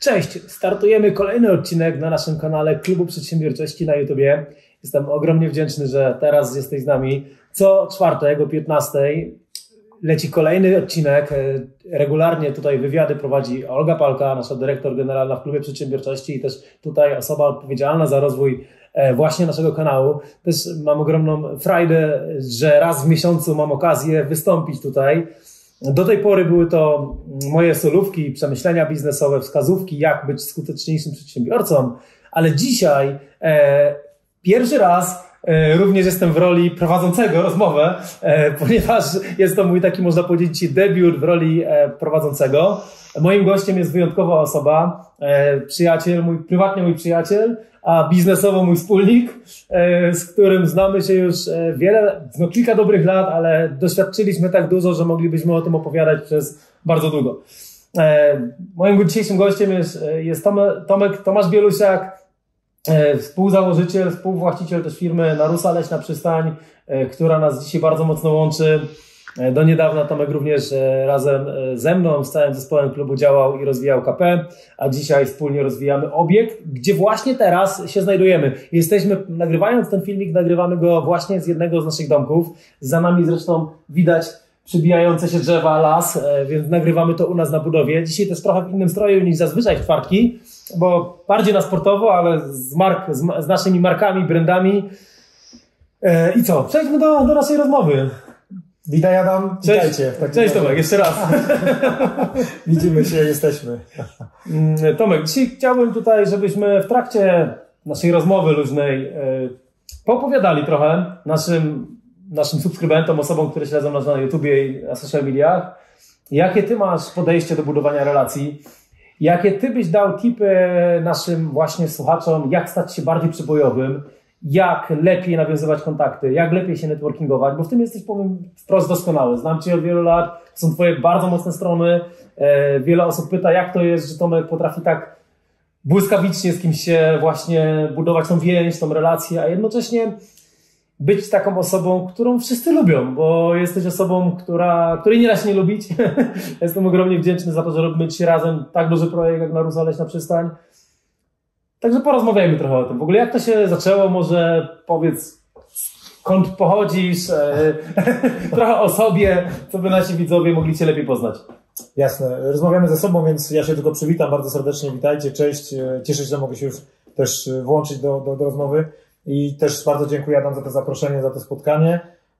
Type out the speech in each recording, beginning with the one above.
Cześć, startujemy kolejny odcinek na naszym kanale Klubu Przedsiębiorczości na YouTubie. Jestem ogromnie wdzięczny, że teraz jesteś z nami. Co czwartek o 15 leci kolejny odcinek. Regularnie tutaj wywiady prowadzi Olga Palka, nasza dyrektor generalna w Klubie Przedsiębiorczości i też tutaj osoba odpowiedzialna za rozwój właśnie naszego kanału. Też mam ogromną frajdę, że raz w miesiącu mam okazję wystąpić tutaj. Do tej pory były to moje solówki, przemyślenia biznesowe, wskazówki, jak być skuteczniejszym przedsiębiorcą, ale dzisiaj pierwszy raz również jestem w roli prowadzącego rozmowę, ponieważ jest to mój taki, można powiedzieć, debiut w roli prowadzącego. Moim gościem jest wyjątkowa osoba, przyjaciel, prywatnie mój przyjaciel, a biznesowo mój wspólnik, z którym znamy się już kilka dobrych lat, ale doświadczyliśmy tak dużo, że moglibyśmy o tym opowiadać przez bardzo długo. Moim dzisiejszym gościem jest Tomasz Bielusiak, współzałożyciel, współwłaściciel też firmy Narusa Leśna Przystań, która nas dzisiaj bardzo mocno łączy. Do niedawna Tomek również razem ze mną, z całym zespołem klubu działał i rozwijał KP, a dzisiaj wspólnie rozwijamy obiekt, gdzie właśnie teraz się znajdujemy. Nagrywając ten filmik, nagrywamy go właśnie z jednego z naszych domków. Za nami zresztą widać przybijające się drzewa, las, więc nagrywamy to u nas na budowie. Dzisiaj też trochę w innym stroju niż zazwyczaj w czwartki, bo bardziej na sportowo, ale z naszymi markami, brandami. I co? Przejdźmy do naszej rozmowy. Witaj Adam, witajcie. Cześć Tomek, jeszcze raz. Widzimy się, jesteśmy. Tomek, dzisiaj chciałbym tutaj, żebyśmy w trakcie naszej rozmowy luźnej poopowiadali trochę naszym subskrybentom, osobom, które śledzą nas na YouTubie i na social mediach, jakie ty masz podejście do budowania relacji, jakie ty byś dał tipy naszym właśnie słuchaczom, jak stać się bardziej przybojowym, jak lepiej nawiązywać kontakty, jak lepiej się networkingować, bo w tym jesteś, powiem, wprost doskonały. Znam cię od wielu lat, to są twoje bardzo mocne strony. Wiele osób pyta, jak to jest, że Tomek potrafi tak błyskawicznie z kimś się właśnie budować tą więź, tą relację, a jednocześnie być taką osobą, którą wszyscy lubią, bo jesteś osobą, której nie da się nie lubić. Jestem ogromnie wdzięczny za to, że robimy dzisiaj razem tak duży projekt jak Narusa Leśna Przystań. Także porozmawiajmy trochę o tym. W ogóle jak to się zaczęło? Może powiedz, skąd pochodzisz, trochę o sobie, co by nasi widzowie mogli cię lepiej poznać. Jasne. Rozmawiamy ze sobą, więc ja się tylko przywitam bardzo serdecznie. Witajcie, cześć. Cieszę się, że mogę się już też włączyć do rozmowy i też bardzo dziękuję Adam za to zaproszenie, za to spotkanie.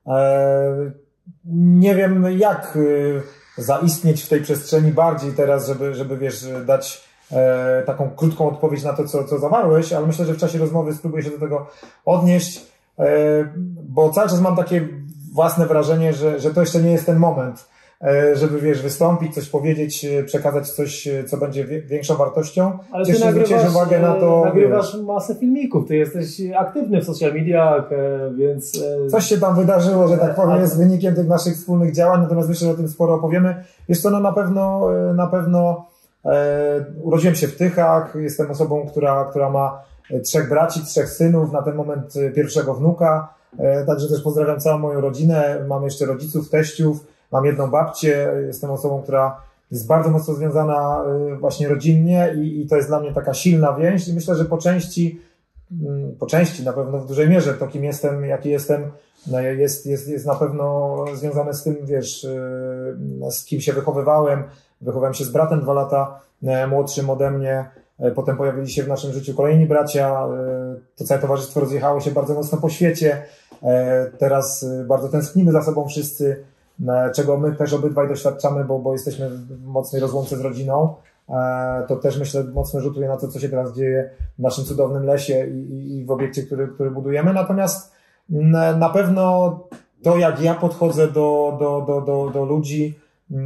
Nie wiem jak zaistnieć w tej przestrzeni bardziej teraz, żeby wiesz, dać taką krótką odpowiedź na to, co zawarłeś, ale myślę, że w czasie rozmowy spróbuję się do tego odnieść, bo cały czas mam takie własne wrażenie, że to jeszcze nie jest ten moment, żeby wiesz, wystąpić, coś powiedzieć, przekazać coś, co będzie większą wartością. Ale ty nagrywasz masę filmików, ty jesteś aktywny w social mediach, więc... Coś się tam wydarzyło, że tak powiem, jest wynikiem tych naszych wspólnych działań, natomiast myślę, że o tym sporo opowiemy. Wiesz co, no na pewno urodziłem się w Tychach, jestem osobą, która ma 3 braci, 3 synów, na ten moment pierwszego wnuka, także też pozdrawiam całą moją rodzinę, mam jeszcze rodziców, teściów, mam jedną babcię, jestem osobą, która jest bardzo mocno związana właśnie rodzinnie i to jest dla mnie taka silna więź i myślę, że po części na pewno w dużej mierze to kim jestem, jaki jestem, jest na pewno związane z tym, wiesz, z kim się wychowywałem się z bratem 2 lata młodszym ode mnie, potem pojawili się w naszym życiu kolejni bracia, to całe towarzystwo rozjechało się bardzo mocno po świecie, teraz bardzo tęsknimy za sobą wszyscy, czego my też obydwaj doświadczamy, bo jesteśmy w mocnej rozłące z rodziną, to też myślę mocno rzutuje na to, co się teraz dzieje w naszym cudownym lesie i w obiekcie, który budujemy, natomiast na pewno to, jak ja podchodzę do ludzi,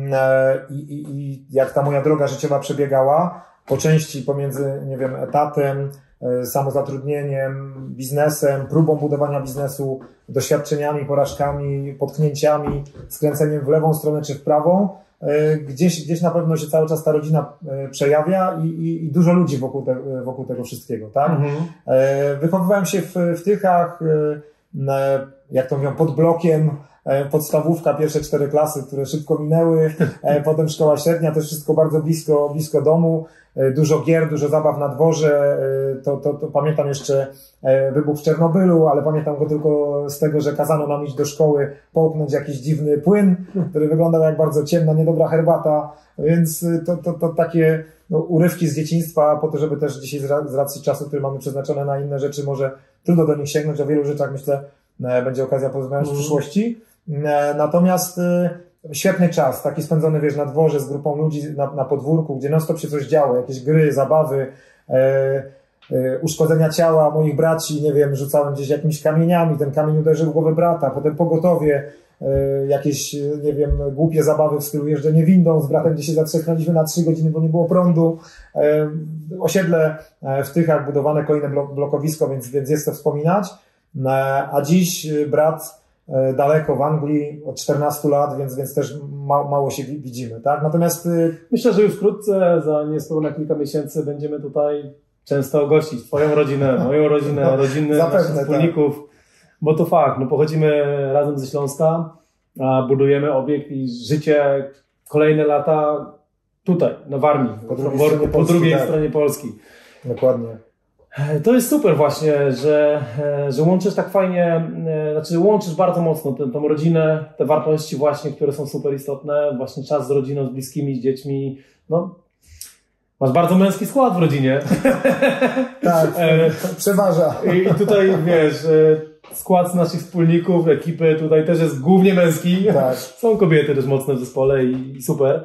i jak ta moja droga życiowa przebiegała, po części pomiędzy, nie wiem, etatem, samozatrudnieniem, biznesem, próbą budowania biznesu, doświadczeniami, porażkami, potknięciami, skręceniem w lewą stronę czy w prawą, gdzieś na pewno się cały czas ta rodzina przejawia i dużo ludzi wokół tego wszystkiego, tak? Mhm. Wychowywałem się w Tychach, jak to mówią, pod blokiem, podstawówka, pierwsze 4 klasy, które szybko minęły, potem szkoła średnia, też wszystko bardzo blisko domu, dużo gier, dużo zabaw na dworze, to pamiętam jeszcze wybuch w Czernobylu, ale pamiętam go tylko z tego, że kazano nam iść do szkoły, połknąć jakiś dziwny płyn, który wyglądał jak bardzo ciemna, niedobra herbata, więc to takie urywki z dzieciństwa, po to, żeby też dzisiaj z racji czasu, który mamy przeznaczone na inne rzeczy, może trudno do nich sięgnąć, o wielu rzeczach myślę będzie okazja porozmawiać w przyszłości. Natomiast świetny czas, taki spędzony, wiesz, na dworze z grupą ludzi na podwórku, gdzie non stop się coś działo, jakieś gry, zabawy, uszkodzenia ciała moich braci, nie wiem, rzucałem gdzieś jakimiś kamieniami, ten kamień uderzył w głowę brata, potem pogotowie, jakieś, nie wiem, głupie zabawy w stylu jeżdżenie windą, z bratem gdzieś się zatrzymaliśmy na 3 godziny, bo nie było prądu, osiedle w Tychach, budowane kolejne blokowisko, więc jest to wspominać, a dziś brat daleko w Anglii od 14 lat, więc też mało się widzimy, tak? Natomiast myślę, że już wkrótce, za niespełna kilka miesięcy będziemy tutaj często gościć Twoją rodzinę, moją rodzinę, rodziny naszych wspólników, tak. Bo to fakt, pochodzimy razem ze Śląska, a budujemy obiekt i życie kolejne lata tutaj, na Warmii, po drugiej stronie Polski. Dokładnie. To jest super właśnie, że łączysz tak fajnie, znaczy łączysz bardzo mocno tą rodzinę, te wartości właśnie, które są super istotne, właśnie czas z rodziną, z bliskimi, z dziećmi, masz bardzo męski skład w rodzinie. Tak, przeważa. I tutaj wiesz, skład z naszych wspólników, ekipy tutaj też jest głównie męski. Tak. Są kobiety też mocne w zespole i super.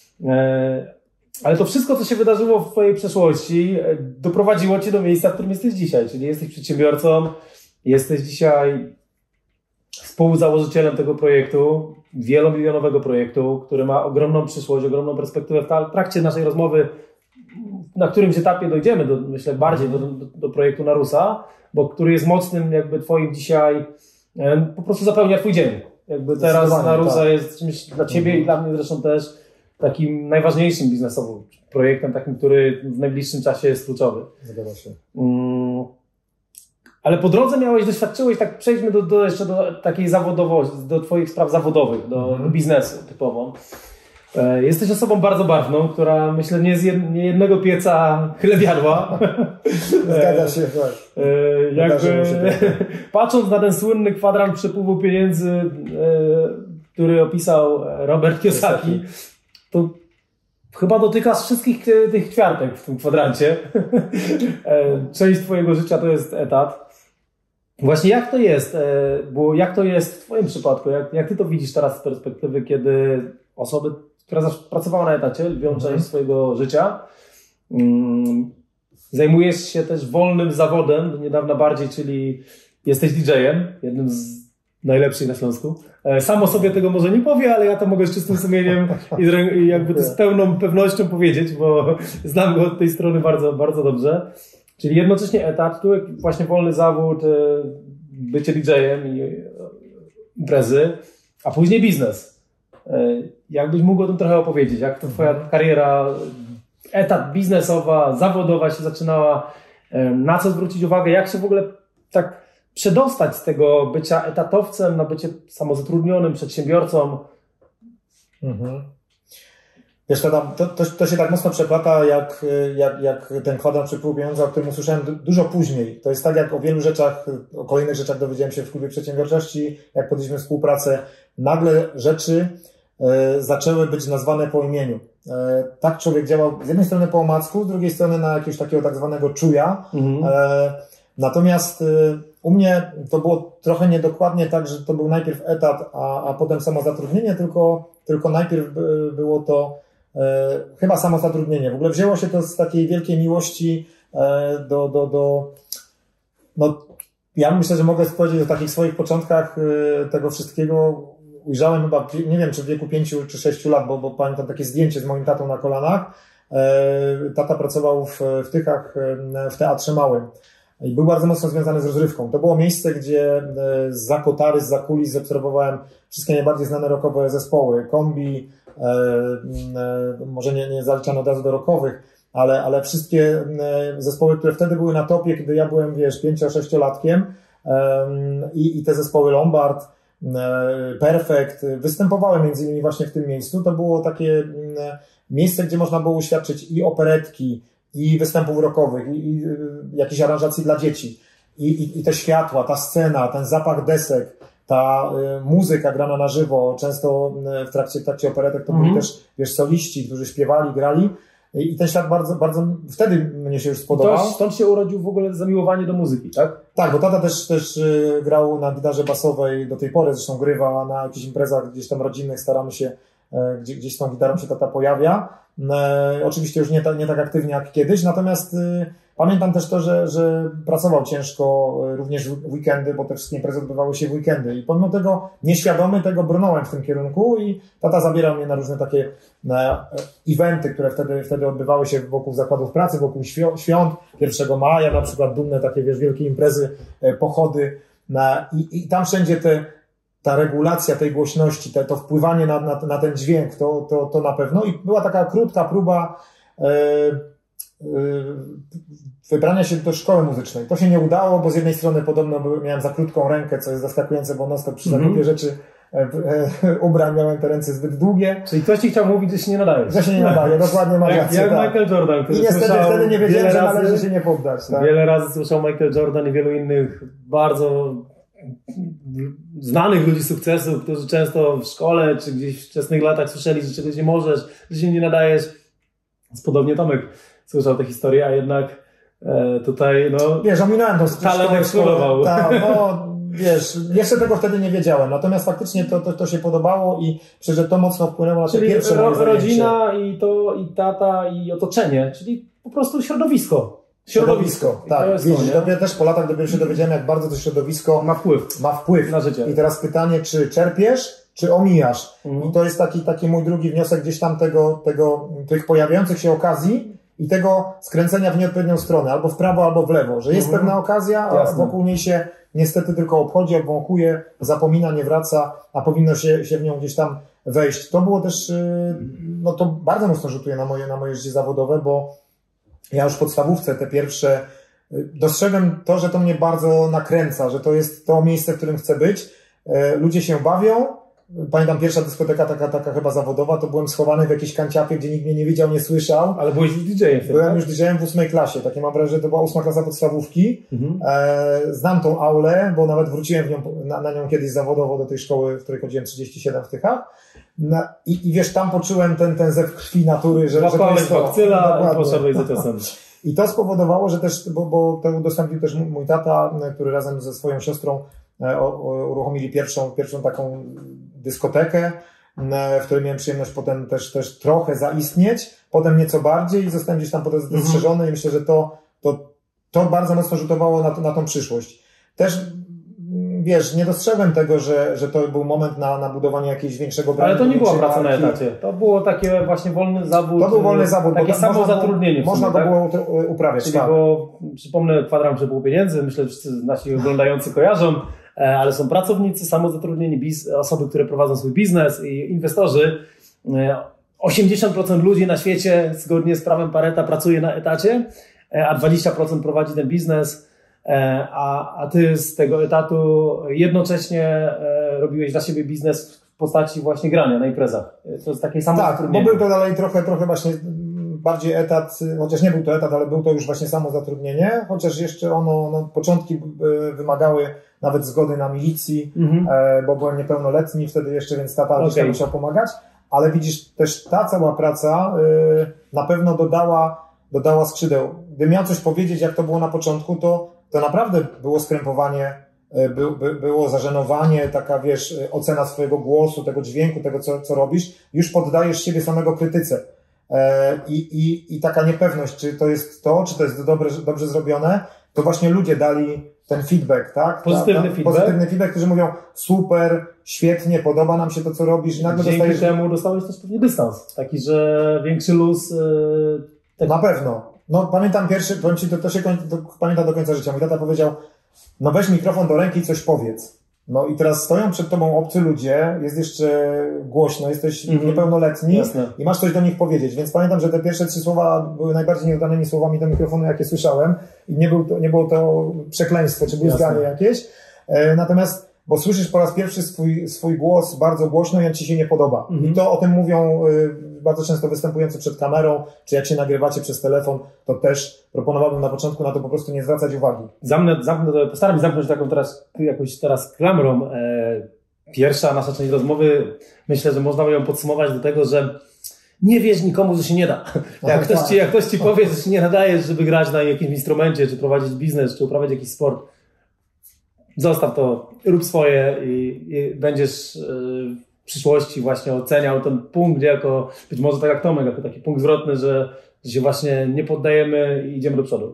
Ale to wszystko, co się wydarzyło w Twojej przeszłości, doprowadziło Cię do miejsca, w którym jesteś dzisiaj. Czyli jesteś przedsiębiorcą, jesteś dzisiaj współzałożycielem tego projektu, wielomilionowego projektu, który ma ogromną przyszłość, ogromną perspektywę. W trakcie naszej rozmowy, na którymś etapie dojdziemy, myślę, bardziej do projektu Narusa, bo który jest mocnym jakby Twoim dzisiaj, po prostu zapełnia Twój dzień. Jakby teraz Narusa jest czymś dla Ciebie i dla mnie zresztą też takim najważniejszym biznesowym projektem, takim, który w najbliższym czasie jest kluczowy. Zgadza się. Ale po drodze doświadczyłeś, tak przejdźmy jeszcze do takiej zawodowości, do Twoich spraw zawodowych, do biznesu typowo. Jesteś osobą bardzo barwną, która myślę nie jednego pieca chleb jadła. Zgadza się, tak. Patrząc na ten słynny kwadrant przepływu pieniędzy, który opisał Robert Kiyosaki, to chyba dotykasz wszystkich tych ćwiartek w tym kwadrancie. Część Twojego życia to jest etat. Właśnie jak to jest? Bo jak to jest w Twoim przypadku? Jak Ty to widzisz teraz z perspektywy, kiedy osoby, która pracowała na etacie, lwią część swojego życia, zajmujesz się też wolnym zawodem, do niedawna bardziej, czyli jesteś DJ-em, jednym z najlepszych na Śląsku. Sam o sobie tego może nie powie, ale ja to mogę z czystym sumieniem i jakby z pełną pewnością powiedzieć, bo znam go od tej strony bardzo, bardzo dobrze. Czyli jednocześnie etat, tu właśnie wolny zawód, bycie DJ-em i imprezy, a później biznes. Jakbyś mógł o tym trochę opowiedzieć? Jak to Twoja kariera, etat biznesowa, zawodowa się zaczynała? Na co zwrócić uwagę? Jak się w ogóle tak przedostać z tego bycia etatowcem na bycie samozatrudnionym, przedsiębiorcą? Wiesz, to się tak mocno przeplata, jak ten kwadrant przepływu pieniądza, o którym usłyszałem dużo później. To jest tak, jak o wielu rzeczach, o kolejnych rzeczach dowiedziałem się w klubie przedsiębiorczości, jak podjęliśmy współpracę. Nagle rzeczy zaczęły być nazwane po imieniu. Tak człowiek działał z jednej strony po omacku, z drugiej strony na jakiegoś takiego tak zwanego czuja. Natomiast u mnie to było trochę niedokładnie tak, że to był najpierw etat, a potem samozatrudnienie, tylko najpierw było to chyba samozatrudnienie. W ogóle wzięło się to z takiej wielkiej miłości ja myślę, że mogę powiedzieć o takich swoich początkach tego wszystkiego. Ujrzałem chyba, nie wiem, czy w wieku 5 czy 6 lat, bo pamiętam takie zdjęcie z moim tatą na kolanach. Tata pracował w Tychach w Teatrze Małym i był bardzo mocno związany z rozrywką. To było miejsce, gdzie zza kotary, zza kulis obserwowałem wszystkie najbardziej znane rockowe zespoły. Kombi, może nie zaliczano od razu do rockowych, ale wszystkie zespoły, które wtedy były na topie, kiedy ja byłem, 5-6-latkiem, i te zespoły Lombard, Perfect występowały między innymi właśnie w tym miejscu. To było takie miejsce, gdzie można było uświadczyć i operetki, i występów rockowych, i jakichś aranżacji dla dzieci. I te światła, ta scena, ten zapach desek, ta muzyka grana na żywo, często w trakcie operetek to byli też, wiesz, soliści, którzy śpiewali, grali. I ten świat bardzo wtedy mnie się już spodobał. Stąd się urodził w ogóle zamiłowanie do muzyki, tak? Tak, bo tata też grał na gitarze basowej, do tej pory zresztą grywa na jakichś imprezach gdzieś tam rodzinnych, staramy się, gdzieś z tą gitarą się tata pojawia. Oczywiście już nie tak aktywnie jak kiedyś, natomiast pamiętam też to, że pracował ciężko również w weekendy, bo te wszystkie imprezy odbywały się w weekendy i pomimo tego nieświadomy tego brnąłem w tym kierunku i tata zabierał mnie na różne takie eventy, które wtedy odbywały się wokół zakładów pracy, wokół świąt, 1 maja na przykład, dumne takie, wiesz, wielkie imprezy, pochody i tam wszędzie ta regulacja tej głośności, to wpływanie na ten dźwięk, to na pewno. I była taka krótka próba wybrania się do szkoły muzycznej. To się nie udało, bo z jednej strony podobno miałem za krótką rękę, co jest zaskakujące, bo non-stop przy zakupie rzeczy ubrań miałem te ręce zbyt długie. Czyli ktoś ci chciał mówić, że się nie nadajesz. Że się nie nadaje, dokładnie ma rację. Jak tak. Michael Jordan, który i niestety wtedy nie wiedziałem, że należy się nie poddać. Tak? Wiele razy słyszał Michael Jordan i wielu innych bardzo znanych ludzi sukcesu, którzy często w szkole czy gdzieś w wczesnych latach słyszeli, że czegoś nie możesz, że się nie nadajesz. Podobnie Tomek słyszał tę historię, a jednak tutaj, no... Wiesz, ominąłem to talent eksplodował. Wiesz, jeszcze tego wtedy nie wiedziałem, natomiast faktycznie to się podobało i przecież to mocno wpłynęło na te pierwsze moje zajęcie. Rodzina i tata i otoczenie, czyli po prostu środowisko. Tak. Dopiero też po latach dopiero się dowiedziałem, jak bardzo to środowisko ma wpływ na życie. I teraz pytanie, czy czerpiesz, czy omijasz? I to jest taki mój drugi wniosek gdzieś tam tych pojawiających się okazji i tego skręcenia w nieodpowiednią stronę, albo w prawo, albo w lewo, że jest pewna okazja, a wokół niej się niestety tylko obchodzi, obwąchuje, zapomina, nie wraca, a powinno się w nią gdzieś tam wejść. To było też, no to bardzo mocno rzutuje na moje życie zawodowe, bo ja już w podstawówce te pierwsze dostrzegłem to, że to mnie bardzo nakręca, że to jest to miejsce, w którym chcę być. Ludzie się bawią. Pamiętam pierwsza dyskoteka taka chyba zawodowa, to byłem schowany w jakiejś kanciapie, gdzie nikt mnie nie widział, nie słyszał. Ale byłeś już DJ-em wtedy? Byłem już DJ-em w 8 klasie. Takie mam wrażenie, że to była 8 klasa podstawówki. Znam tą aulę, bo nawet wróciłem na nią kiedyś zawodowo do tej szkoły, w której chodziłem 37 w Tychach. I wiesz, tam poczułem ten zew krwi natury, że to jest to. Bakcyla i poszedłeś za czasem. I to spowodowało, że też, bo to udostępnił też mój tata, który razem ze swoją siostrą uruchomili pierwszą taką dyskotekę, w której miałem przyjemność potem też trochę zaistnieć, potem nieco bardziej i zostałem gdzieś tam potem dostrzeżony i myślę, że to bardzo mocno rzutowało na tą przyszłość. Też wiesz, nie dostrzegłem tego, że to był moment na budowanie jakiegoś większego brandu. Ale to nie była praca na etacie. To było takie właśnie wolny zawód. To był wolny zawód. Takie samozatrudnienie. Można go było uprawiać. Czyli bo, przypomnę, kwadrant, że było pieniędzy. Myślę, że wszyscy nasi oglądający kojarzą, ale są pracownicy, samozatrudnieni, osoby, które prowadzą swój biznes i inwestorzy. 80% ludzi na świecie zgodnie z prawem Pareta pracuje na etacie, a 20% prowadzi ten biznes. A ty z tego etatu jednocześnie robiłeś dla siebie biznes w postaci właśnie grania na imprezach. To jest takie samo zatrudnienie. Bo był to dalej trochę właśnie bardziej etat, chociaż nie był to etat, ale był to już właśnie samo zatrudnienie, chociaż jeszcze początki wymagały nawet zgody na milicji, bo byłem niepełnoletni wtedy jeszcze, więc tata musiał pomagać, ale widzisz, też ta cała praca na pewno dodała skrzydeł. Gdybym miał coś powiedzieć, jak to było na początku, to naprawdę było skrępowanie, było zażenowanie, taka wiesz, ocena swojego głosu, tego dźwięku, tego co robisz, już poddajesz siebie samego krytyce. I taka niepewność, czy to jest dobrze zrobione, to właśnie ludzie dali ten feedback, tak? Pozytywny feedback, którzy mówią super, świetnie, podoba nam się to, co robisz i nagle dzięki temu dostałeś też pewnie dystans, taki, że większy luz. Na pewno. No pamiętam powiem Ci, to się pamiętam do końca życia. Mój tata powiedział, no weź mikrofon do ręki i coś powiedz. No i teraz stoją przed tobą obcy ludzie, jest jeszcze głośno, jesteś niepełnoletni i masz coś do nich powiedzieć. Więc pamiętam, że te pierwsze 3 słowa były najbardziej nieudanymi słowami do mikrofonu, jakie słyszałem. I nie było to przekleństwo czy bluzganie jakieś. Natomiast, bo słyszysz po raz pierwszy swój głos bardzo głośno i on ci się nie podoba. I to o tym mówią bardzo często występujący przed kamerą, czy jak się nagrywacie przez telefon, to też proponowałbym na początku na to po prostu nie zwracać uwagi. Postaram się zamknąć taką teraz klamrą. Pierwsza nasza część rozmowy, myślę, że można by ją podsumować do tego, że nie wierz nikomu, że się nie da. Jak ktoś ci powie, że się nie nadajesz, żeby grać na jakimś instrumencie, czy prowadzić biznes, czy uprawiać jakiś sport, zostaw to, rób swoje i będziesz w przyszłości właśnie oceniał ten punkt jako, być może tak jak Tomek, jako taki punkt zwrotny, że się właśnie nie poddajemy i idziemy do przodu.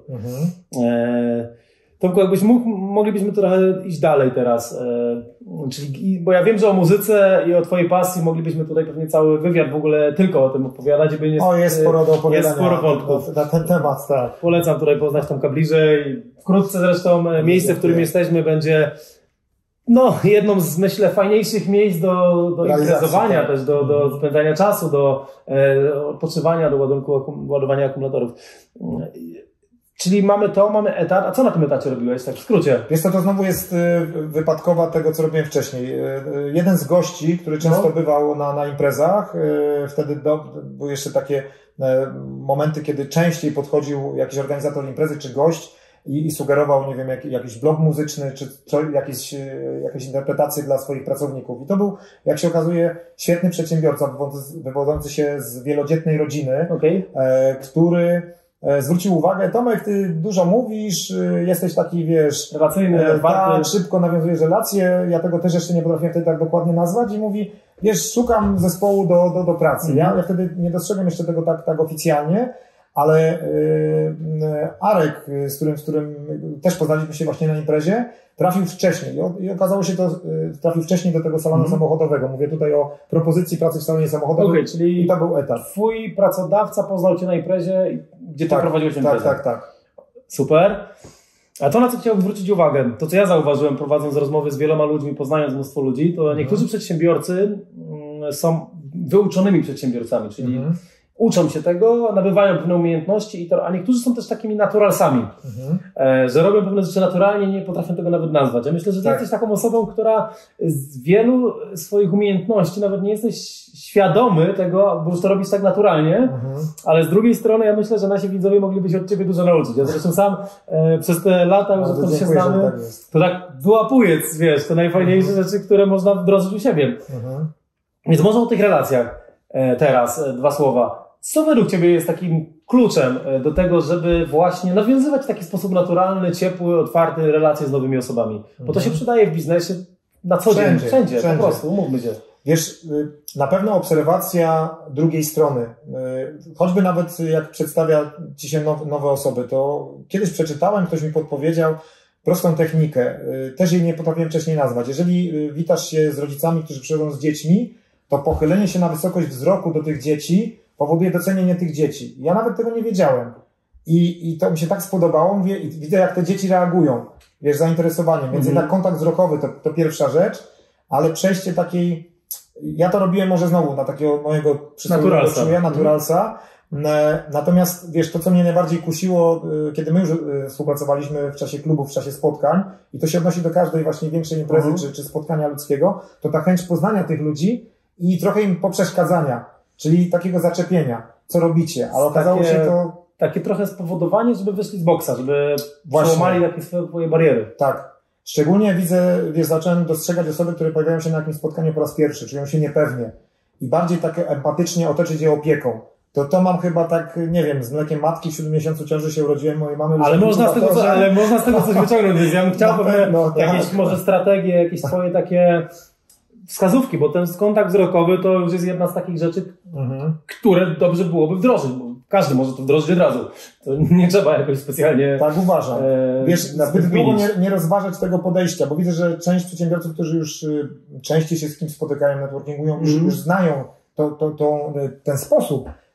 Tomku, jakbyś moglibyśmy trochę iść dalej teraz. Czyli, bo ja wiem, że o muzyce i o twojej pasji moglibyśmy tutaj pewnie cały wywiad w ogóle tylko o tym opowiadać. Jest sporo do opowiadania. Jest sporo wątków. Na ten temat, tak. Polecam tutaj poznać Tomka bliżej. Wkrótce zresztą miejsce, w którym jesteśmy, będzie jedną z, myślę, fajniejszych miejsc do imprezowania, też do spędzania czasu, do odpoczywania, do ładowania akumulatorów. Czyli mamy etat. A co na tym etacie robiłeś, tak w skrócie? Wiesz co, to znowu jest wypadkowa tego, co robiłem wcześniej. Jeden z gości, który często bywał na imprezach, wtedy były jeszcze takie momenty, kiedy częściej podchodził jakiś organizator imprezy czy gość i sugerował, nie wiem, jakiś blog muzyczny, czy jakieś interpretacje dla swoich pracowników. I to był, jak się okazuje, świetny przedsiębiorca, wywodzący się z wielodzietnej rodziny, który zwrócił uwagę: Tomek, ty dużo mówisz, jesteś taki, wiesz, relacyjny, szybko nawiązujesz relacje, ja tego też jeszcze nie potrafię wtedy tak dokładnie nazwać i mówi, wiesz, szukam zespołu do pracy. Ja wtedy nie dostrzegłem jeszcze tego tak oficjalnie, ale Arek, z którym też poznaliśmy się właśnie na imprezie, trafił wcześniej i okazało się to, trafił wcześniej do tego salonu samochodowego. Mówię tutaj o propozycji pracy w salonie samochodowym czyli i to był etap. Twój pracodawca poznał cię na imprezie, gdzie ty prowadziłeś imprezę. Tak. Super. A to, na co chciałbym zwrócić uwagę, to co ja zauważyłem, prowadząc rozmowy z wieloma ludźmi, poznając mnóstwo ludzi, to niektórzy przedsiębiorcy są wyuczonymi przedsiębiorcami, czyli uczą się tego, nabywają pewne umiejętności, a niektórzy są też takimi naturalsami, że robią pewne rzeczy naturalnie, nie potrafią tego nawet nazwać. Ja myślę, że ty jesteś taką osobą, która z wielu swoich umiejętności nawet nie jesteś świadomy tego, bo już to robisz tak naturalnie, ale z drugiej strony ja myślę, że nasi widzowie mogliby się od ciebie dużo nauczyć. Ja zresztą sam przez te lata, już odkąd się znamy, to tak wyłapuję, wiesz, te najfajniejsze rzeczy, które można wdrożyć u siebie. Więc może o tych relacjach teraz 2 słowa. Co według ciebie jest takim kluczem do tego, żeby właśnie nawiązywać w taki sposób naturalny, ciepły, otwarty relacje z nowymi osobami? Bo to się przydaje w biznesie na co dzień, wszędzie, po prostu, umówmy się. Wiesz, na pewno obserwacja drugiej strony, choćby nawet jak przedstawia ci się nowe osoby, to kiedyś przeczytałem, ktoś mi podpowiedział prostą technikę, też jej nie potrafiłem wcześniej nazwać. Jeżeli witasz się z rodzicami, którzy przychodzą z dziećmi, to pochylenie się na wysokość wzroku do tych dzieci powoduje docenienie tych dzieci. Ja nawet tego nie wiedziałem. I to mi się tak spodobało, mówię, i widzę, jak te dzieci reagują, wiesz, zainteresowaniem. Więc jednak kontakt wzrokowy to pierwsza rzecz, ale przejście takiej, ja to robiłem może znowu na takiego mojego przysłowiowego czuja, naturalsa. Natomiast wiesz, to co mnie najbardziej kusiło, kiedy my już współpracowaliśmy w czasie klubów, w czasie spotkań, i to się odnosi do każdej właśnie większej imprezy czy spotkania ludzkiego, to ta chęć poznania tych ludzi i trochę im poprzeszkadzania, czyli takiego zaczepienia, co robicie, ale okazało się to... Takie trochę spowodowanie, żeby wyszli z boksa, żeby przełamali takie swoje bariery. Tak. Szczególnie widzę, wiesz, zacząłem dostrzegać osoby, które pojawiają się na jakimś spotkaniu po raz pierwszy, czują się niepewnie i bardziej tak empatycznie otoczyć je opieką. To mam chyba tak, nie wiem, z mlekiem matki w 7 miesiącu ciąży się urodziłem mojej mamy. Ale można z tego coś wyciągnąć, więc ja bym chciał jakieś może strategie, jakieś swoje takie wskazówki, bo ten kontakt wzrokowy to już jest jedna z takich rzeczy, które dobrze byłoby wdrożyć, bo każdy może to wdrożyć od razu. To nie trzeba jakoś specjalnie... Tak uważam. Wiesz, zbyt długo nie rozważać tego podejścia, bo widzę, że część przedsiębiorców, którzy już częściej się z kimś spotykają, networkingują, już znają ten sposób.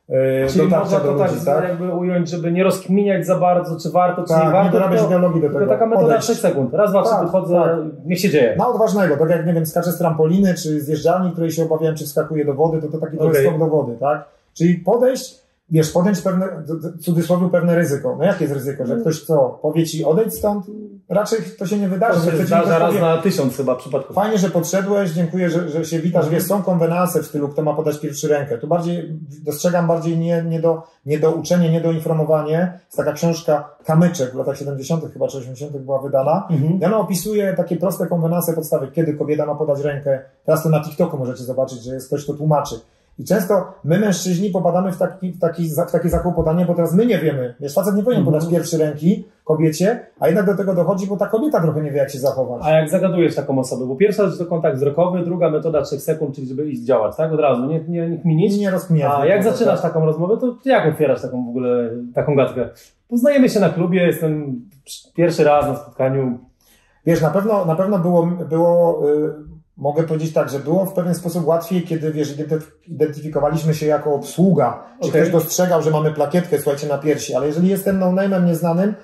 Czyli można to ludzi, tak jakby ująć, żeby nie rozkminiać za bardzo, czy warto, czy nie warto. Nie dorabiać ideologii do tego. To taka metoda 6 sekund. Raz, dwa, trzy, wychodzę, niech się dzieje. Na odważnego, tak jak, nie wiem, skaczę z trampoliny, czy zjeżdżalni, której się obawiałem, czy wskakuję do wody, to taki trochę skok do wody, tak? Czyli podejść pewne, w cudzysłowie pewne ryzyko. No jakie jest ryzyko? Że ktoś powie ci odejdź stąd? Raczej to się nie wydarzy. To się zdarza raz na 1000 chyba przypadków. Fajnie, że podszedłeś, dziękuję, że się witasz. Wiesz, są konwenanse w stylu, kto ma podać pierwszy rękę. Tu dostrzegam bardziej nie do uczenie, nie do informowanie. Jest taka książka Kamyczek w latach 70. chyba czy 80. była wydana. I ona opisuje takie proste konwenanse podstawy, kiedy kobieta ma podać rękę. Teraz to na TikToku możecie zobaczyć, że jest ktoś, kto tłumaczy. I często my, mężczyźni, popadamy w takie zakłopotanie, bo teraz my nie wiemy. Wiesz, facet nie powinien podać pierwszy ręki kobiecie, a jednak do tego dochodzi, bo ta kobieta trochę nie wie, jak się zachować. A jak zagadujesz taką osobę? Bo pierwsza rzecz to kontakt wzrokowy, druga metoda 3 sekund, czyli żeby iść działać, tak? Od razu, nie kminić. Nie rozkminiać. A jak zaczynasz taką rozmowę, to jak otwierasz taką gadkę? Poznajemy się na klubie, jestem pierwszy raz na spotkaniu. Wiesz, na pewno było mogę powiedzieć tak, że było w pewien sposób łatwiej, kiedy wiesz, identyfikowaliśmy się jako obsługa, czy ktoś dostrzegał, że mamy plakietkę, słuchajcie, na piersi, ale jeżeli jestem no-name'em nieznanym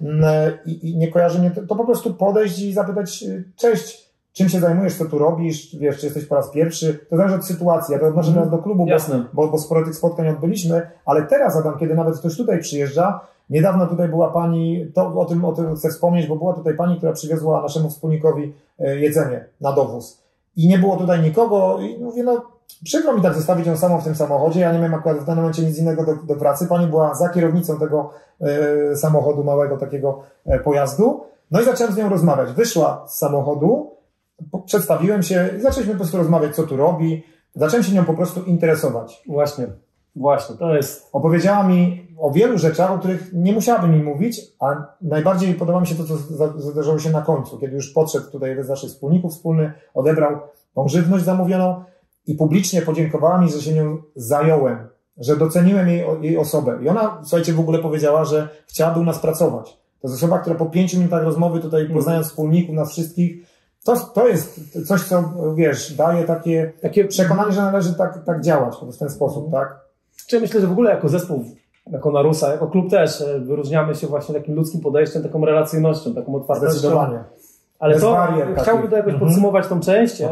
i nie kojarzy mnie, to po prostu podejść i zapytać, cześć, czym się zajmujesz, co tu robisz, wiesz, czy jesteś po raz pierwszy, to zależy od sytuacji, ja to odnoszę teraz do klubu, bo sporo tych spotkań odbyliśmy, ale teraz, Adam, kiedy nawet ktoś tutaj przyjeżdża, niedawno tutaj była pani, o tym chcę wspomnieć, bo była tutaj pani, która przywiozła naszemu wspólnikowi jedzenie na dowóz. I nie było tutaj nikogo i mówię, przykro mi tak zostawić ją samą w tym samochodzie, ja nie miałem akurat w danym momencie nic innego do pracy. Pani była za kierownicą tego samochodu, małego takiego pojazdu. No i zacząłem z nią rozmawiać. Wyszła z samochodu, przedstawiłem się i zaczęliśmy po prostu rozmawiać, co tu robi. Zacząłem się nią po prostu interesować. Właśnie, to jest... Opowiedziała mi o wielu rzeczach, o których nie musiałaby mi mówić, a najbardziej podoba mi się to, co zdarzyło się na końcu, kiedy już podszedł tutaj jeden z naszych wspólników wspólny, odebrał tą żywność zamówioną i publicznie podziękowała mi, że się nią zająłem, że doceniłem jej osobę. I ona, słuchajcie, w ogóle powiedziała, że chciałaby u nas pracować. To jest osoba, która po 5 minutach rozmowy tutaj, poznając wspólników, nas wszystkich, to jest coś, co, wiesz, daje takie przekonanie, że należy tak działać w ten sposób, tak? Czy myślę, że w ogóle jako zespół, jako Narusa, jako klub też wyróżniamy się właśnie takim ludzkim podejściem, taką relacyjnością, taką otwartością. Zdecydowanie. Ale chciałbym to jakoś podsumować tą część,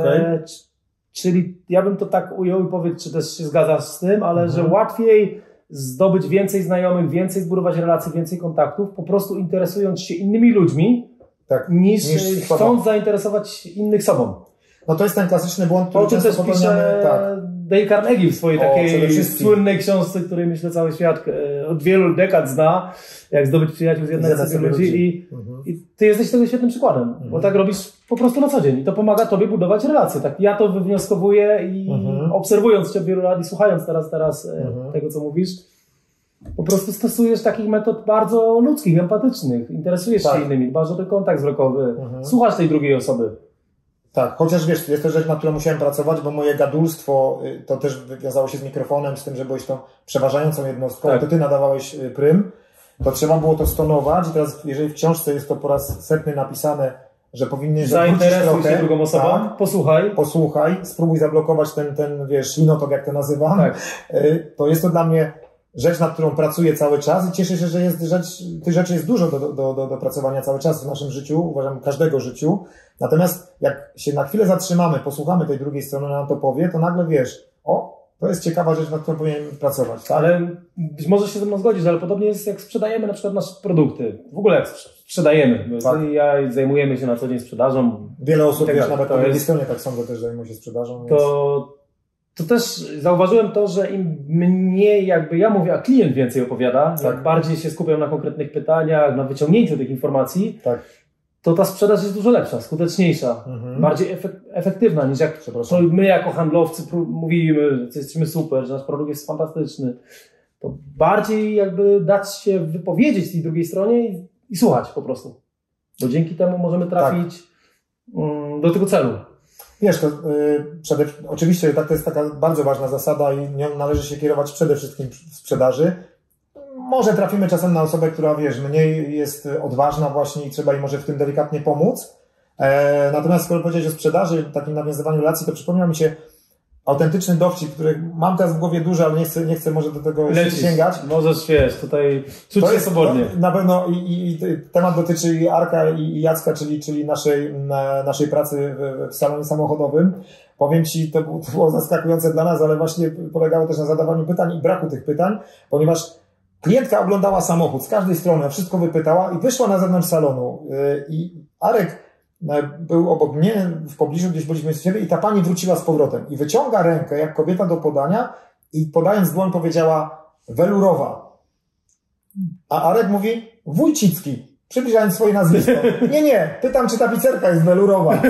czyli ja bym to tak ujął i powiedzieć, czy też się zgadzasz z tym, ale że łatwiej zdobyć więcej znajomych, więcej zbudować relacji, więcej kontaktów, po prostu interesując się innymi ludźmi, niż chcąc zainteresować innych sobą. No to jest ten klasyczny błąd, który często popełniamy. Dale Carnegie w swojej takiej słynnej książce, której myślę cały świat od wielu dekad zna, jak zdobyć przyjaciół z jednej sobie ludzi i ty jesteś tego świetnym przykładem, bo tak robisz po prostu na co dzień i to pomaga tobie budować relacje. Tak ja to wywnioskowuję i obserwując cię od wielu lat i słuchając teraz tego, co mówisz, po prostu stosujesz takich metod bardzo ludzkich, empatycznych, interesujesz się innymi, dbasz o ten kontakt wzrokowy, słuchasz tej drugiej osoby. Tak, chociaż wiesz, jest to rzecz, nad którą musiałem pracować, bo moje gadulstwo to też wiązało się z mikrofonem, z tym, że byłeś tą przeważającą jednostką, to ty nadawałeś prym, to trzeba było to stonować i teraz, jeżeli w książce jest to po raz 100 napisane, że powinieneś zainteresuj się drugą osobą, posłuchaj, spróbuj zablokować ten wiesz, linotok, jak to nazywam, to jest to dla mnie rzecz, nad którą pracuję cały czas i cieszę się, że tych rzeczy jest dużo do pracowania cały czas w naszym życiu, uważam, każdego życiu. Natomiast jak się na chwilę zatrzymamy, posłuchamy tej drugiej strony, nam to powie, to nagle wiesz, to jest ciekawa rzecz, nad którą powinienem pracować. Tak? Ale być może się ze mną zgodzisz, ale podobnie jest jak sprzedajemy na przykład nasze produkty. W ogóle jak sprzedajemy. Ja zajmujemy się na co dzień sprzedażą. Wiele osób, wiesz, nawet po drugiej stronie tak sądzę też zajmuje się sprzedażą. To też zauważyłem to, że im mniej jakby ja mówię, a klient więcej opowiada, jak bardziej się skupiam na konkretnych pytaniach, na wyciągnięciu tych informacji, to ta sprzedaż jest dużo lepsza, skuteczniejsza, bardziej efektywna niż jak to my jako handlowcy mówimy, że jesteśmy super, że nasz produkt jest fantastyczny. To bardziej jakby dać się wypowiedzieć tej drugiej stronie i słuchać po prostu. Bo dzięki temu możemy trafić do tego celu. Wiesz, to oczywiście to jest taka bardzo ważna zasada i nią należy się kierować przede wszystkim w sprzedaży. Może trafimy czasem na osobę, która, wiesz, mniej jest odważna właśnie i trzeba jej może w tym delikatnie pomóc. Natomiast skoro powiedziałeś o sprzedaży, takim nawiązywaniu relacji, to przypomniał mi się autentyczny dowcip, który mam teraz w głowie duży, ale nie chcę może do tego sięgać. Możesz, wiesz, tutaj czuć się swobodnie. Na pewno i temat dotyczy i Arka i Jacka, czyli naszej pracy w salonie samochodowym. Powiem Ci, to było zaskakujące dla nas, ale właśnie polegało też na zadawaniu pytań i braku tych pytań, ponieważ klientka oglądała samochód z każdej strony, wszystko wypytała i wyszła na zewnątrz salonu. I Arek był obok mnie, w pobliżu, gdzieś byliśmy z siebie i ta pani wróciła z powrotem i wyciąga rękę jak kobieta do podania i podając dłoń powiedziała welurowa. A Arek mówi Wójcicki, przybliżając swoje nazwisko. Nie, pytam, czy tapicerka jest welurowa.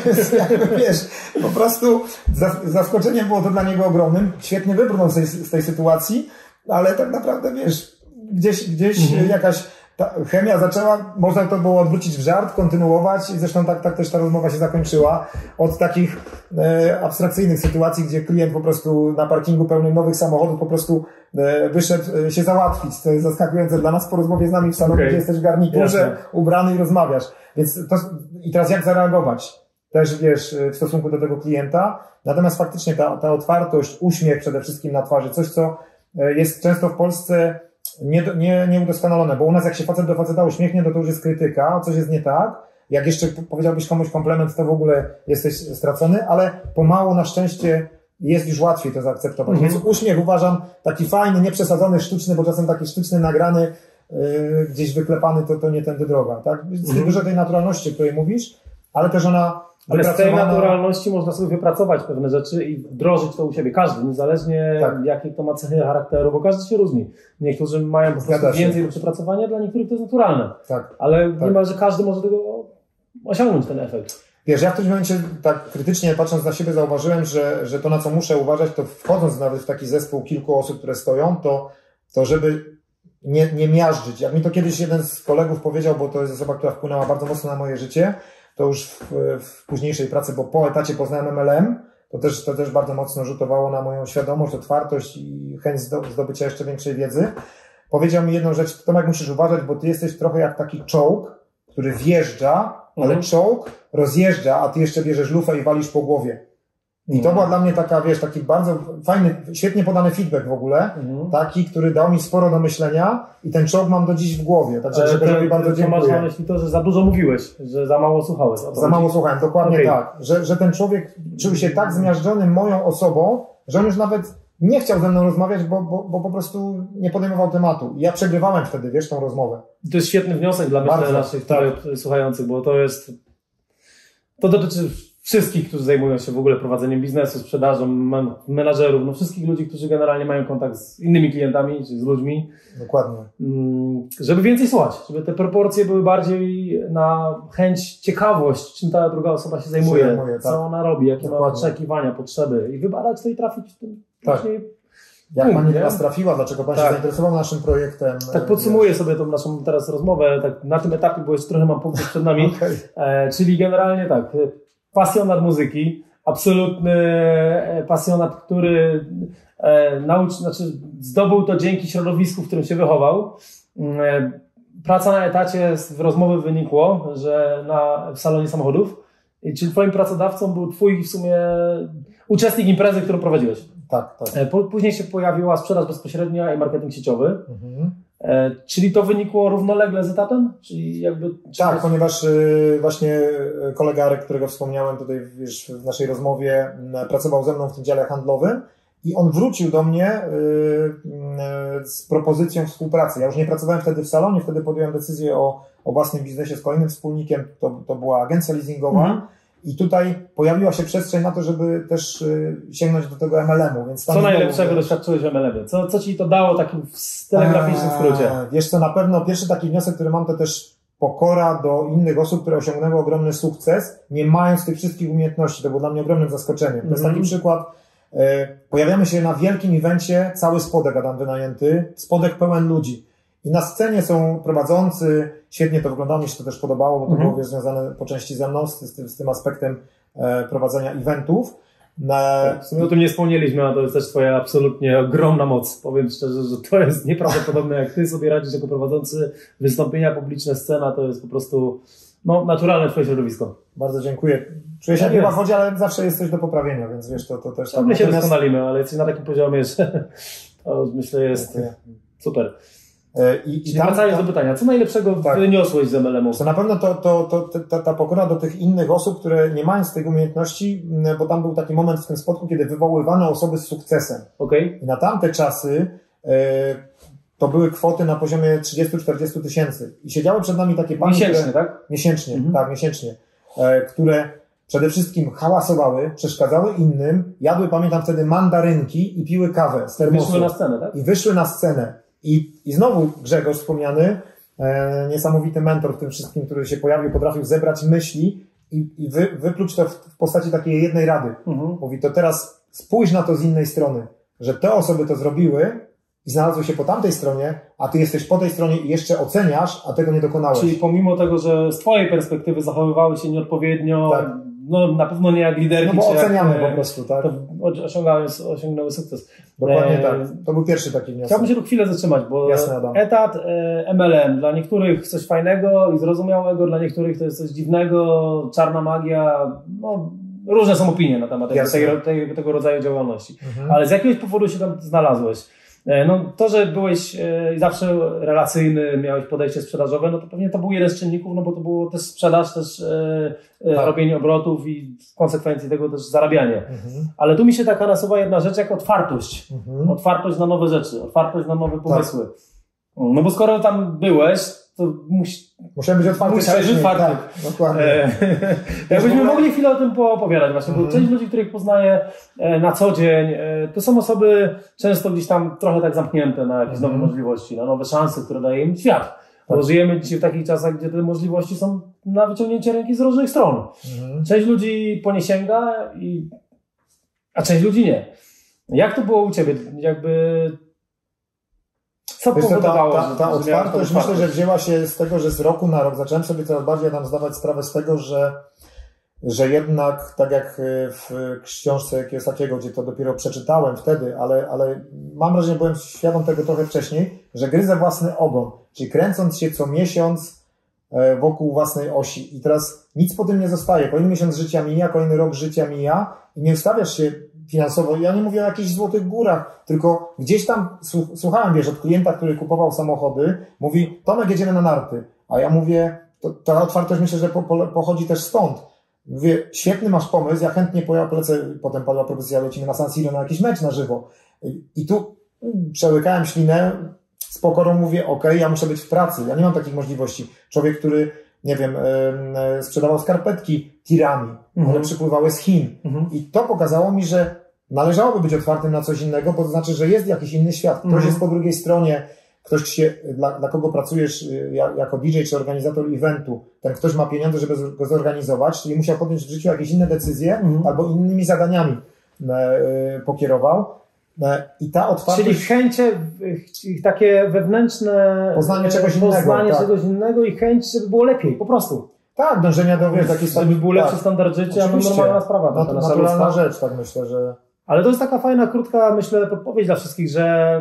Wiesz, po prostu zaskoczeniem było to dla niego ogromnym. Świetnie wybrnął z tej sytuacji, ale tak naprawdę, wiesz, gdzieś jakaś ta chemia zaczęła, można to było odwrócić w żart, kontynuować i zresztą tak też ta rozmowa się zakończyła od takich abstrakcyjnych sytuacji, gdzie klient po prostu na parkingu pełnym nowych samochodów po prostu wyszedł się załatwić. To jest zaskakujące dla nas po rozmowie z nami w salonie, gdzie jesteś w garniturze, ubrany i rozmawiasz. Więc i teraz jak zareagować? Też wiesz, w stosunku do tego klienta. Natomiast faktycznie ta otwartość, uśmiech przede wszystkim na twarzy, coś co jest często w Polsce nieudoskonalone, bo u nas jak się facet do faceta uśmiechnie, to już jest krytyka, coś jest nie tak. Jak jeszcze powiedziałbyś komuś komplement, to w ogóle jesteś stracony, ale pomału na szczęście jest już łatwiej to zaakceptować. Więc uśmiech uważam taki fajny, nieprzesadzony, sztuczny, bo czasem taki sztuczny, nagrany, gdzieś wyklepany, to nie tędy droga. Tak? Jest dużo tej naturalności, o której mówisz, ale też ona ale z tej naturalności można sobie wypracować pewne rzeczy i wdrożyć to u siebie. Każdy, niezależnie jakie to ma cechy charakteru, bo każdy się różni. Niektórzy mają po prostu więcej do przepracowania, dla niektórych to jest naturalne. Ale niemalże każdy może tego osiągnąć ten efekt. Wiesz, ja w tym momencie tak krytycznie patrząc na siebie zauważyłem, że to na co muszę uważać, to wchodząc nawet w taki zespół kilku osób, które stoją, to żeby nie miażdżyć. Jak mi to kiedyś jeden z kolegów powiedział, bo to jest osoba, która wpłynęła bardzo mocno na moje życie, to już w późniejszej pracy, bo po etacie poznałem MLM, to też bardzo mocno rzutowało na moją świadomość, otwartość i chęć zdobycia jeszcze większej wiedzy. Powiedział mi jedną rzecz, Tomek, musisz uważać, bo ty jesteś trochę jak taki czołg, który wjeżdża, ale czołg rozjeżdża, a ty jeszcze bierzesz lufę i walisz po głowie. I to była dla mnie taka, wiesz, taki bardzo fajny, świetnie podany feedback w ogóle, taki, który dał mi sporo do myślenia i ten czołg mam do dziś w głowie. Także Grzegorziowi bardzo dziękuję. Masz na myśli to, że za dużo mówiłeś, że za mało słuchałeś. Za mało słuchałem, dokładnie tak. Że ten człowiek czuł się tak zmiażdżony moją osobą, że on już nawet nie chciał ze mną rozmawiać, bo po prostu nie podejmował tematu. I ja przegrywałem wtedy, wiesz, tą rozmowę. To jest świetny wniosek dla naszych słuchających, bo to dotyczy wszystkich, którzy zajmują się w ogóle prowadzeniem biznesu, sprzedażą, menadżerów, no wszystkich ludzi, którzy generalnie mają kontakt z innymi klientami, czy z ludźmi. Dokładnie. Żeby więcej słuchać, żeby te proporcje były bardziej na chęć, ciekawość, czym ta druga osoba się zajmuje, co ona robi, jakie ma oczekiwania, potrzeby i wybadać to i trafić w tym właśnie. Jak pani do nas trafiła, dlaczego pan się zainteresował naszym projektem? Tak podsumuję sobie tą naszą teraz rozmowę, tak na tym etapie, bo jeszcze trochę mam punktów przed nami, czyli generalnie tak, pasjonat muzyki, absolutny pasjonat, który zdobył to dzięki środowisku, w którym się wychował. Praca na etacie z rozmowy wynikło, że w salonie samochodów, czyli twoim pracodawcą był twój w sumie uczestnik imprezy, którą prowadziłeś. Tak. Później się pojawiła sprzedaż bezpośrednia i marketing sieciowy. Czyli to wynikło równolegle z etatem? Czyli tak, ponieważ właśnie kolega Arek, którego wspomniałem tutaj w naszej rozmowie, pracował ze mną w tym dziale handlowym i on wrócił do mnie z propozycją współpracy. Ja już nie pracowałem wtedy w salonie, wtedy podjąłem decyzję o własnym biznesie z kolejnym wspólnikiem, to była agencja leasingowa. I tutaj pojawiła się przestrzeń na to, żeby też sięgnąć do tego MLM-u. Więc co najlepszego doświadczyłeś w MLM-ie? Co ci to dało takim w telegraficznym skrócie? Wiesz co, na pewno pierwszy taki wniosek, który mam, to też pokora do innych osób, które osiągnęły ogromny sukces, nie mając tych wszystkich umiejętności. To było dla mnie ogromnym zaskoczeniem. To jest taki przykład. Pojawiamy się na wielkim evencie, cały spodek Adam wynajęty, spodek pełen ludzi. I na scenie są prowadzący, świetnie to wyglądało, mi się to też podobało, bo to było związane po części ze mną, z tym aspektem prowadzenia eventów. W sumie o tym nie wspomnieliśmy, a to jest też twoja absolutnie ogromna moc. Powiem szczerze, że to jest nieprawdopodobne, jak ty sobie radzisz jako prowadzący wystąpienia publiczne, scena, to jest po prostu no, naturalne twoje środowisko. Bardzo dziękuję. Czuję się chyba w wodzie, ale zawsze jest coś do poprawienia, więc wiesz, to też tak. My się doskonalimy, ale jesteś na takim poziomie, że to myślę jest super. I wracając do pytania, co najlepszego wyniosłeś z MLM-u? To na pewno ta pokora do tych innych osób, które nie mają z tej umiejętności, bo tam był taki moment w tym spotku, kiedy wywoływano osoby z sukcesem. Okay. I na tamte czasy to były kwoty na poziomie 30-40 tysięcy. I siedziały przed nami takie panie, miesięcznie, tak? Miesięcznie, tak, miesięcznie. Które przede wszystkim hałasowały, przeszkadzały innym, jadły, pamiętam wtedy, mandarynki i piły kawę z termosu. Wyszły na scenę, tak? I wyszły na scenę. I znowu Grzegorz wspomniany, niesamowity mentor w tym wszystkim, który się pojawił, potrafił zebrać myśli i wypluć to w postaci takiej jednej rady. Mówi, to teraz spójrz na to z innej strony, że te osoby to zrobiły i znalazły się po tamtej stronie, a ty jesteś po tej stronie i jeszcze oceniasz, a tego nie dokonałeś. Czyli pomimo tego, że z twojej perspektywy zachowywały się nieodpowiednio, tak. No na pewno nie jak liderki. No bo oceniamy po prostu, tak? To osiągnęły sukces. Dokładnie tak. To był pierwszy taki wniosek. Chciałbym się tu chwilę zatrzymać, bo jasne, Adam. etat MLM dla niektórych coś fajnego i zrozumiałego, dla niektórych to jest coś dziwnego, czarna magia, no różne są opinie na temat tego rodzaju działalności. Ale z jakiegoś powodu się tam znalazłeś. No to, że byłeś zawsze relacyjny, miałeś podejście sprzedażowe, no to pewnie to był jeden z czynników, no bo to było też sprzedaż, też robienie obrotów i w konsekwencji tego też zarabianie. Ale tu mi się taka nasuwa jedna rzecz jak otwartość. Otwartość na nowe rzeczy, otwartość na nowe pomysły. No bo skoro tam byłeś, to musiałem być otwarty. Musiałeś być otwarty. Tak, dokładnie. Jakbyśmy mogli chwilę o tym poopowiadać właśnie, bo część ludzi, których poznaję na co dzień, to są osoby często gdzieś tam trochę tak zamknięte na jakieś nowe możliwości, na nowe szanse, które daje im świat. Bo żyjemy dzisiaj w takich czasach, gdzie te możliwości są na wyciągnięcie ręki z różnych stron. Część ludzi po nie sięga, a część ludzi nie. Jak to było u Ciebie? Co powodowało, ta otwartość myślę, że wzięła się z tego, że z roku na rok zacząłem sobie coraz bardziej tam zdawać sprawę z tego, że jednak, tak jak w książce Kiyosakiego, gdzie to dopiero przeczytałem wtedy, ale mam wrażenie, byłem świadom tego trochę wcześniej, że gryzę własny ogon, czyli kręcąc się co miesiąc wokół własnej osi. I teraz nic po tym nie zostaje. Kolejny miesiąc życia mija, kolejny rok życia mija i nie ustawiasz się finansowo. Ja nie mówię o jakichś złotych górach, tylko gdzieś tam słuchałem, wiesz, od klienta, który kupował samochody, mówi, Tomek, jedziemy na narty. A ja mówię, ta otwartość myślę, że pochodzi też stąd. Mówię, świetny masz pomysł, ja chętnie polecę, potem padła propozycja, lecimy na San Siro na jakiś mecz na żywo. I tu przełykałem ślinę, z pokorą mówię, okej, ja muszę być w pracy, ja nie mam takich możliwości. Człowiek, który, nie wiem, sprzedawał skarpetki tirami, one przypływały z Chin. I to pokazało mi, że należałoby być otwartym na coś innego, bo to znaczy, że jest jakiś inny świat. Ktoś jest po drugiej stronie, ktoś dla kogo pracujesz jako DJ czy organizator eventu, ten ktoś ma pieniądze, żeby go zorganizować, czyli musiał podjąć w życiu jakieś inne decyzje albo innymi zadaniami pokierował. I ta otwartość... Czyli chęcie, takie wewnętrzne poznanie czegoś innego i chęć, żeby było lepiej, po prostu. Tak, dążenia do takiej żeby był lepszy standard życia, no normalna sprawa. Naturalna rzecz, tak myślę, że... Ale to jest taka fajna, krótka, myślę, podpowiedź dla wszystkich, że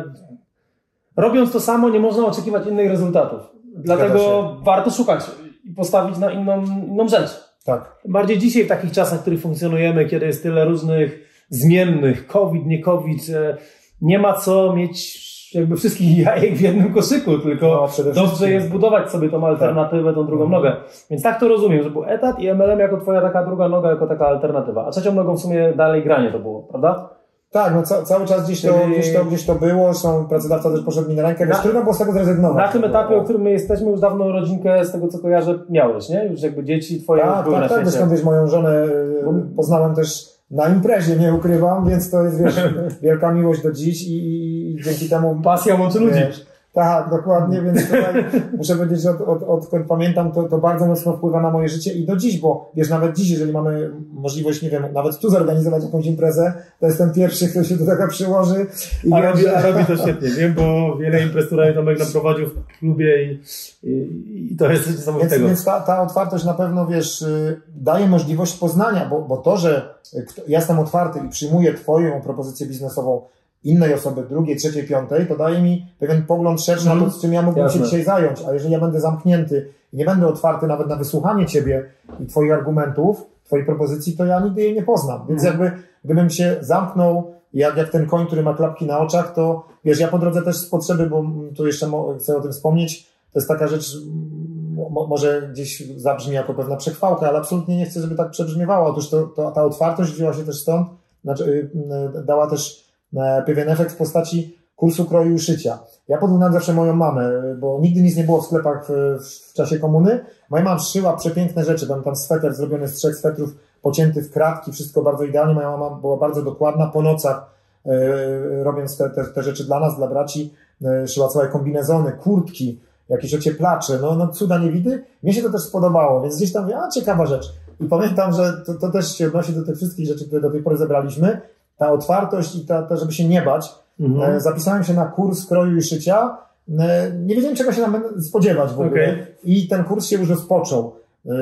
robiąc to samo nie można oczekiwać innych rezultatów. Dlatego warto szukać i postawić na inną rzecz. Tak. Bardziej dzisiaj w takich czasach, w których funkcjonujemy, kiedy jest tyle różnych zmiennych, COVID, nie COVID, nie ma co mieć jakby wszystkich jajek w jednym koszyku, tylko dobrze jest budować sobie tą alternatywę, tą drugą nogę. Więc tak to rozumiem, że był etat i MLM jako twoja taka druga noga, jako taka alternatywa. A trzecią nogą w sumie dalej granie to było, prawda? Tak, no cały czas gdzieś to było, zresztą pracodawca też poszedł mi na rękę, więc trudno było z tego zrezygnować. Na tym etapie, o którym my jesteśmy, już dawno rodzinkę, z tego co kojarzę, miałeś, nie? Już jakby dzieci twoje były na świecie. Tak, skądś moją żonę poznałem też na imprezie, nie ukrywam, więc to jest, wiesz, wielka miłość do dziś i dzięki temu... Pasja łączy ludzi. Tak, dokładnie, więc tutaj muszę powiedzieć, że odkąd pamiętam, to bardzo mocno wpływa na moje życie i do dziś, bo wiesz, nawet dziś, jeżeli mamy możliwość, nie wiem, nawet tu zorganizować jakąś imprezę, to jestem pierwszy, kto się do tego przyłoży. A robi to świetnie, wiem, bo wiele imprez, które Tomek nam prowadził w klubie i to jest coś niesamowitego. Więc ta otwartość na pewno, wiesz, daje możliwość poznania, bo to, że ja jestem otwarty i przyjmuję twoją propozycję biznesową innej osoby, drugiej, trzeciej, piątej, to daje mi pewien pogląd szerszy na to, z czym ja mógłbym się dzisiaj zająć. A jeżeli ja będę zamknięty i nie będę otwarty nawet na wysłuchanie ciebie i twoich argumentów, twojej propozycji, to ja nigdy jej nie poznam. Więc jakby, gdybym się zamknął jak ten koń, który ma klapki na oczach, to wiesz, ja po drodze też z potrzeby, bo tu jeszcze chcę o tym wspomnieć, to jest taka rzecz, może gdzieś zabrzmi jako pewna przechwałka, ale absolutnie nie chcę, żeby tak przebrzmiewało. Otóż ta otwartość wzięła się też stąd, znaczy dała też pewien efekt w postaci kursu kroju i szycia. Ja podglądam zawsze moją mamę, bo nigdy nic nie było w sklepach w czasie komuny. Moja mama szyła przepiękne rzeczy, tam sweter zrobiony z 3 swetrów, pocięty w kratki, wszystko bardzo idealnie. Moja mama była bardzo dokładna, po nocach robiąc te rzeczy dla nas, dla braci, szyła całe kombinezony, kurtki, jakieś ocieplacze, no cuda niewidy. Mnie się to też spodobało, więc gdzieś tam mówię, ciekawa rzecz. I pamiętam, że to też się odnosi do tych wszystkich rzeczy, które do tej pory zebraliśmy. Ta otwartość i ta żeby się nie bać. Zapisałem się na kurs kroju i szycia. Nie wiedziałem, czego się tam spodziewać w ogóle. Okay. I ten kurs się już rozpoczął.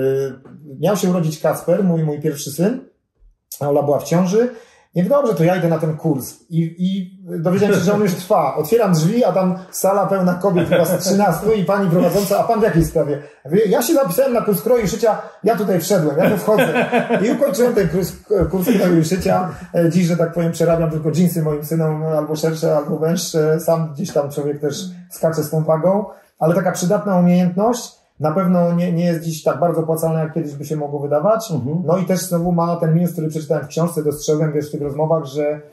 Miał się urodzić Kacper, mój pierwszy syn. Ola była w ciąży. Nie dobrze, to ja idę na ten kurs. I dowiedziałem się, że on już trwa. Otwieram drzwi, a tam sala pełna kobiet, chyba z 13 i pani prowadząca, a pan w jakiej sprawie? Ja się zapisałem na kurs kroju i szycia, ja tutaj wszedłem, ja tu wchodzę. I ukończyłem ten kurs kroju i szycia. Dziś, że tak powiem, przerabiam tylko dżinsy moim synom, albo szersze, albo węższe. Sam gdzieś tam człowiek też skacze z tą wagą. Ale taka przydatna umiejętność na pewno nie jest dziś tak bardzo opłacalna, jak kiedyś by się mogło wydawać. No i też znowu ma ten minus, który przeczytałem w książce, dostrzegłem w tych rozmowach,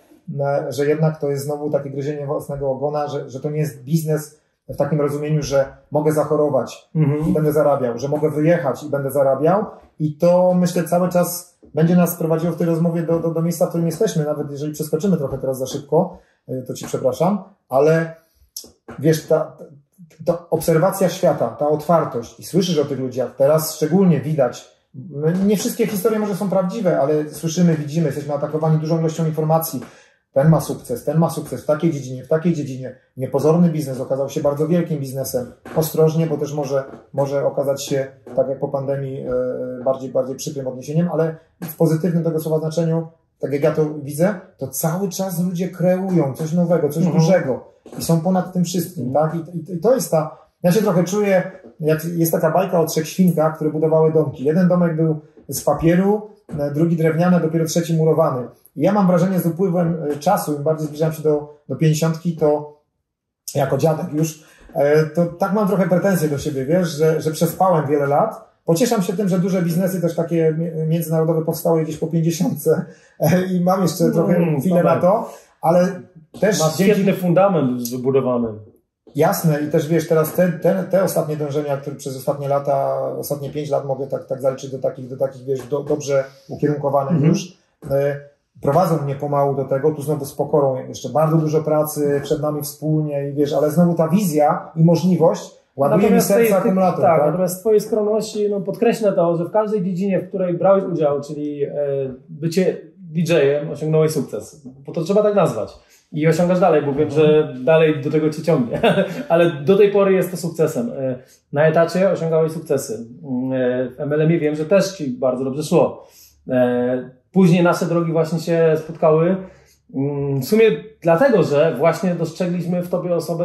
że jednak to jest znowu takie gryzienie własnego ogona, że to nie jest biznes w takim rozumieniu, że mogę zachorować i będę zarabiał, że mogę wyjechać i będę zarabiał. I to, myślę, cały czas będzie nas prowadziło w tej rozmowie do miejsca, w którym jesteśmy, nawet jeżeli przeskoczymy trochę teraz za szybko, to ci przepraszam, ale wiesz, ta obserwacja świata, ta otwartość i słyszysz o tych ludziach, teraz szczególnie widać, nie wszystkie historie może są prawdziwe, ale słyszymy, widzimy, jesteśmy atakowani dużą ilością informacji. Ten ma sukces w takiej dziedzinie. Niepozorny biznes okazał się bardzo wielkim biznesem. Ostrożnie, bo też może okazać się, tak jak po pandemii, bardziej przykrym odniesieniem, ale w pozytywnym tego słowa znaczeniu, tak jak ja to widzę, to cały czas ludzie kreują coś nowego, coś dużego i są ponad tym wszystkim, tak? I to jest ja się trochę czuję, jak jest taka bajka o 3 świnkach, które budowały domki. Jeden domek był z papieru, drugi drewniany, a dopiero trzeci murowany. I ja mam wrażenie, z upływem czasu, im bardziej zbliżam się do 50, to jako dziadek już, to tak mam trochę pretensje do siebie, wiesz, że przespałem wiele lat. Pocieszam się tym, że duże biznesy też takie międzynarodowe powstały gdzieś po 50 i mam jeszcze trochę chwilę na to, ale też masz świetny fundament wybudowany. Jasne, i też wiesz, teraz te ostatnie dążenia, które przez ostatnie lata, ostatnie 5 lat mogę tak zaliczyć do takich wiesz, dobrze ukierunkowanych już, prowadzą mnie pomału do tego, tu znowu z pokorą, jeszcze bardzo dużo pracy przed nami wspólnie i wiesz, ale znowu ta wizja i możliwość ładuje mi serce akumulator. Tak, natomiast z twojej skromności podkreślę to, że w każdej dziedzinie, w której brałeś udział, czyli bycie DJ-em, osiągnąłeś sukces, bo to trzeba tak nazwać. I osiągasz dalej, bo wiem, że dalej do tego cię ciągnie, ale do tej pory jest to sukcesem. Na etacie osiągałeś sukcesy. W MLM-ie wiem, że też ci bardzo dobrze szło. Później nasze drogi właśnie się spotkały. W sumie dlatego, że właśnie dostrzegliśmy w tobie osobę,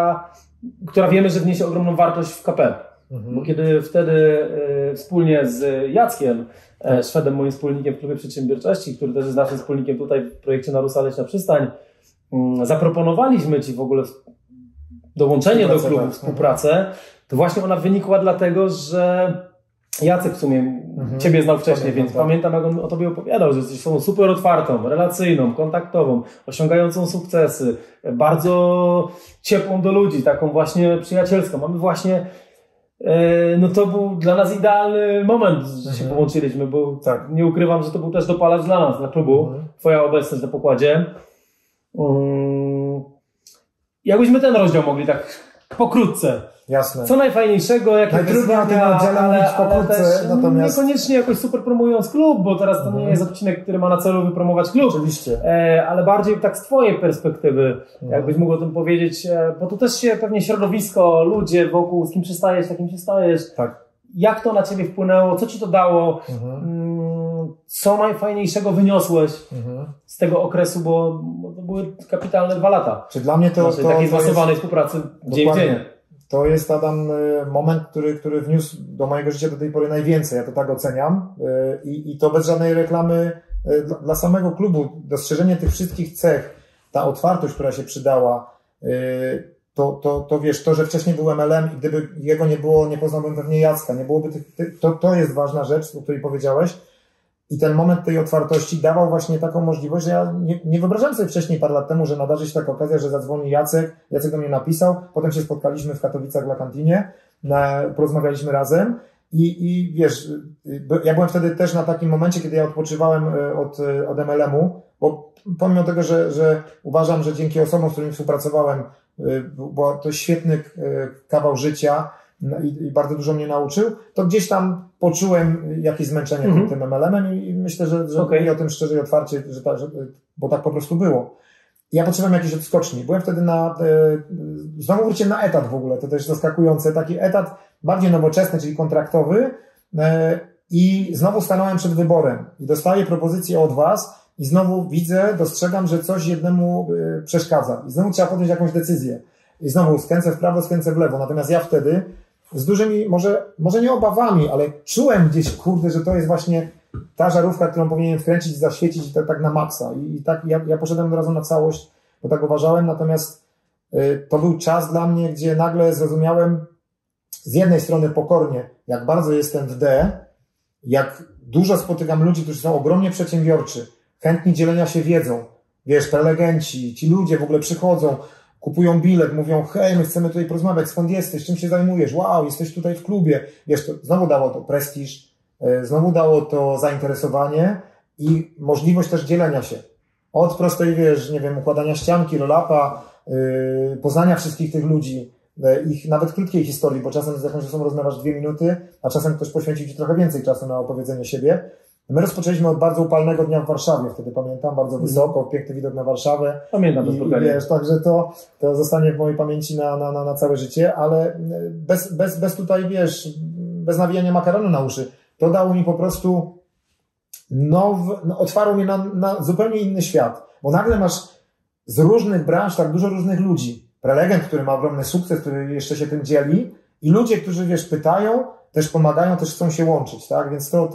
która wiemy, że wniesie ogromną wartość w KP. Bo kiedy wtedy wspólnie z Jackiem, Szwedem, moim wspólnikiem w Klubie Przedsiębiorczości, który też jest naszym wspólnikiem tutaj w projekcie Narusa Leśna Przystań, zaproponowaliśmy ci w ogóle dołączenie do klubu, współpracę, to właśnie ona wynikła dlatego, że Jacek w sumie ciebie znał wcześniej, więc pamiętam, jak on o tobie opowiadał, że jesteś osobą super otwartą, relacyjną, kontaktową, osiągającą sukcesy, bardzo ciepłą do ludzi, taką właśnie przyjacielską. Mamy właśnie, to był dla nas idealny moment, że się połączyliśmy, bo nie ukrywam, że to był też dopalacz dla nas, dla klubu, twoja obecność na pokładzie. Jakbyśmy ten rozdział mogli tak pokrótce. Jasne. Co najfajniejszego, jakie najtrudniej o tym oddziale mówić pokrótce, natomiast niekoniecznie jakoś super promując klub, bo teraz to nie jest odcinek, który ma na celu wypromować klub. Oczywiście. Ale bardziej tak z twojej perspektywy, jakbyś mógł o tym powiedzieć, bo tu też się pewnie środowisko, ludzie wokół, z kim przystajesz, takim się stajesz. Tak. Jak to na ciebie wpłynęło? Co ci to dało? co najfajniejszego wyniosłeś z tego okresu, bo to były kapitalne 2 lata. Czy dla mnie to takiej zmasowanej współpracy dzień w dzień. To jest, Adam, moment, który wniósł do mojego życia do tej pory najwięcej. Ja to tak oceniam. I to bez żadnej reklamy dla samego klubu. Dostrzeżenie tych wszystkich cech, ta otwartość, która się przydała, to wiesz, to, że wcześniej był MLM i gdyby jego nie było, nie poznałbym pewnie Jacka, nie byłoby to jest ważna rzecz, o której powiedziałeś. I ten moment tej otwartości dawał właśnie taką możliwość, że ja nie wyobrażałem sobie wcześniej, parę lat temu, że nadarzy się taka okazja, że zadzwoni Jacek do mnie napisał, potem się spotkaliśmy w Katowicach na kantinie, porozmawialiśmy razem i wiesz, ja byłem wtedy też na takim momencie, kiedy ja odpoczywałem od MLM-u, bo pomimo tego, że uważam, że dzięki osobom, z którymi współpracowałem, bo to świetny kawał życia i bardzo dużo mnie nauczył, to gdzieś tam poczułem jakieś zmęczenie tym MLM-em i myślę, że mówię o tym szczerze i otwarcie, bo tak po prostu było. Ja potrzebowałem jakiejś odskoczni. Byłem wtedy znowu wróciłem na etat w ogóle, to też zaskakujące, taki etat bardziej nowoczesny, czyli kontraktowy i znowu stanąłem przed wyborem i dostaję propozycję od was i znowu dostrzegam, że coś jednemu przeszkadza i znowu trzeba podjąć jakąś decyzję i znowu skręcę w prawo, skręcę w lewo, natomiast ja wtedy z dużymi, może nie obawami, ale czułem gdzieś, że to jest właśnie ta żarówka, którą powinienem wkręcić, zaświecić tak na maksa. I tak ja poszedłem od razu na całość, bo tak uważałem, natomiast to był czas dla mnie, gdzie nagle zrozumiałem z jednej strony pokornie, jak bardzo jestem w D, jak dużo spotykam ludzi, którzy są ogromnie przedsiębiorczy, chętni dzielenia się wiedzą, wiesz, prelegenci, ci ludzie w ogóle przychodzą, kupują bilet, mówią, hej, my chcemy tutaj porozmawiać, skąd jesteś, czym się zajmujesz, wow, jesteś tutaj w klubie. Wiesz, to znowu dało to prestiż, znowu dało to zainteresowanie i możliwość też dzielenia się. Od prostej, wiesz, nie wiem, układania ścianki, roll-upa, poznania wszystkich tych ludzi, ich nawet krótkiej historii, bo czasem z jakąś osobą rozmawiasz 2 minuty, a czasem ktoś poświęcił ci trochę więcej czasu na opowiedzenie siebie. My rozpoczęliśmy od bardzo upalnego dnia w Warszawie, wtedy pamiętam, bardzo wysoko, piękny widok na Warszawę. Pamiętam to spotkanie. Wiesz, także to zostanie w mojej pamięci na całe życie, ale bez tutaj, wiesz, bez nawijania makaronu na uszy. To dało mi po prostu otwarło mnie na zupełnie inny świat, bo nagle masz z różnych branż tak dużo różnych ludzi. Prelegent, który ma ogromny sukces, który jeszcze się tym dzieli i ludzie, którzy, wiesz, pytają, też pomagają, też chcą się łączyć, tak? Więc to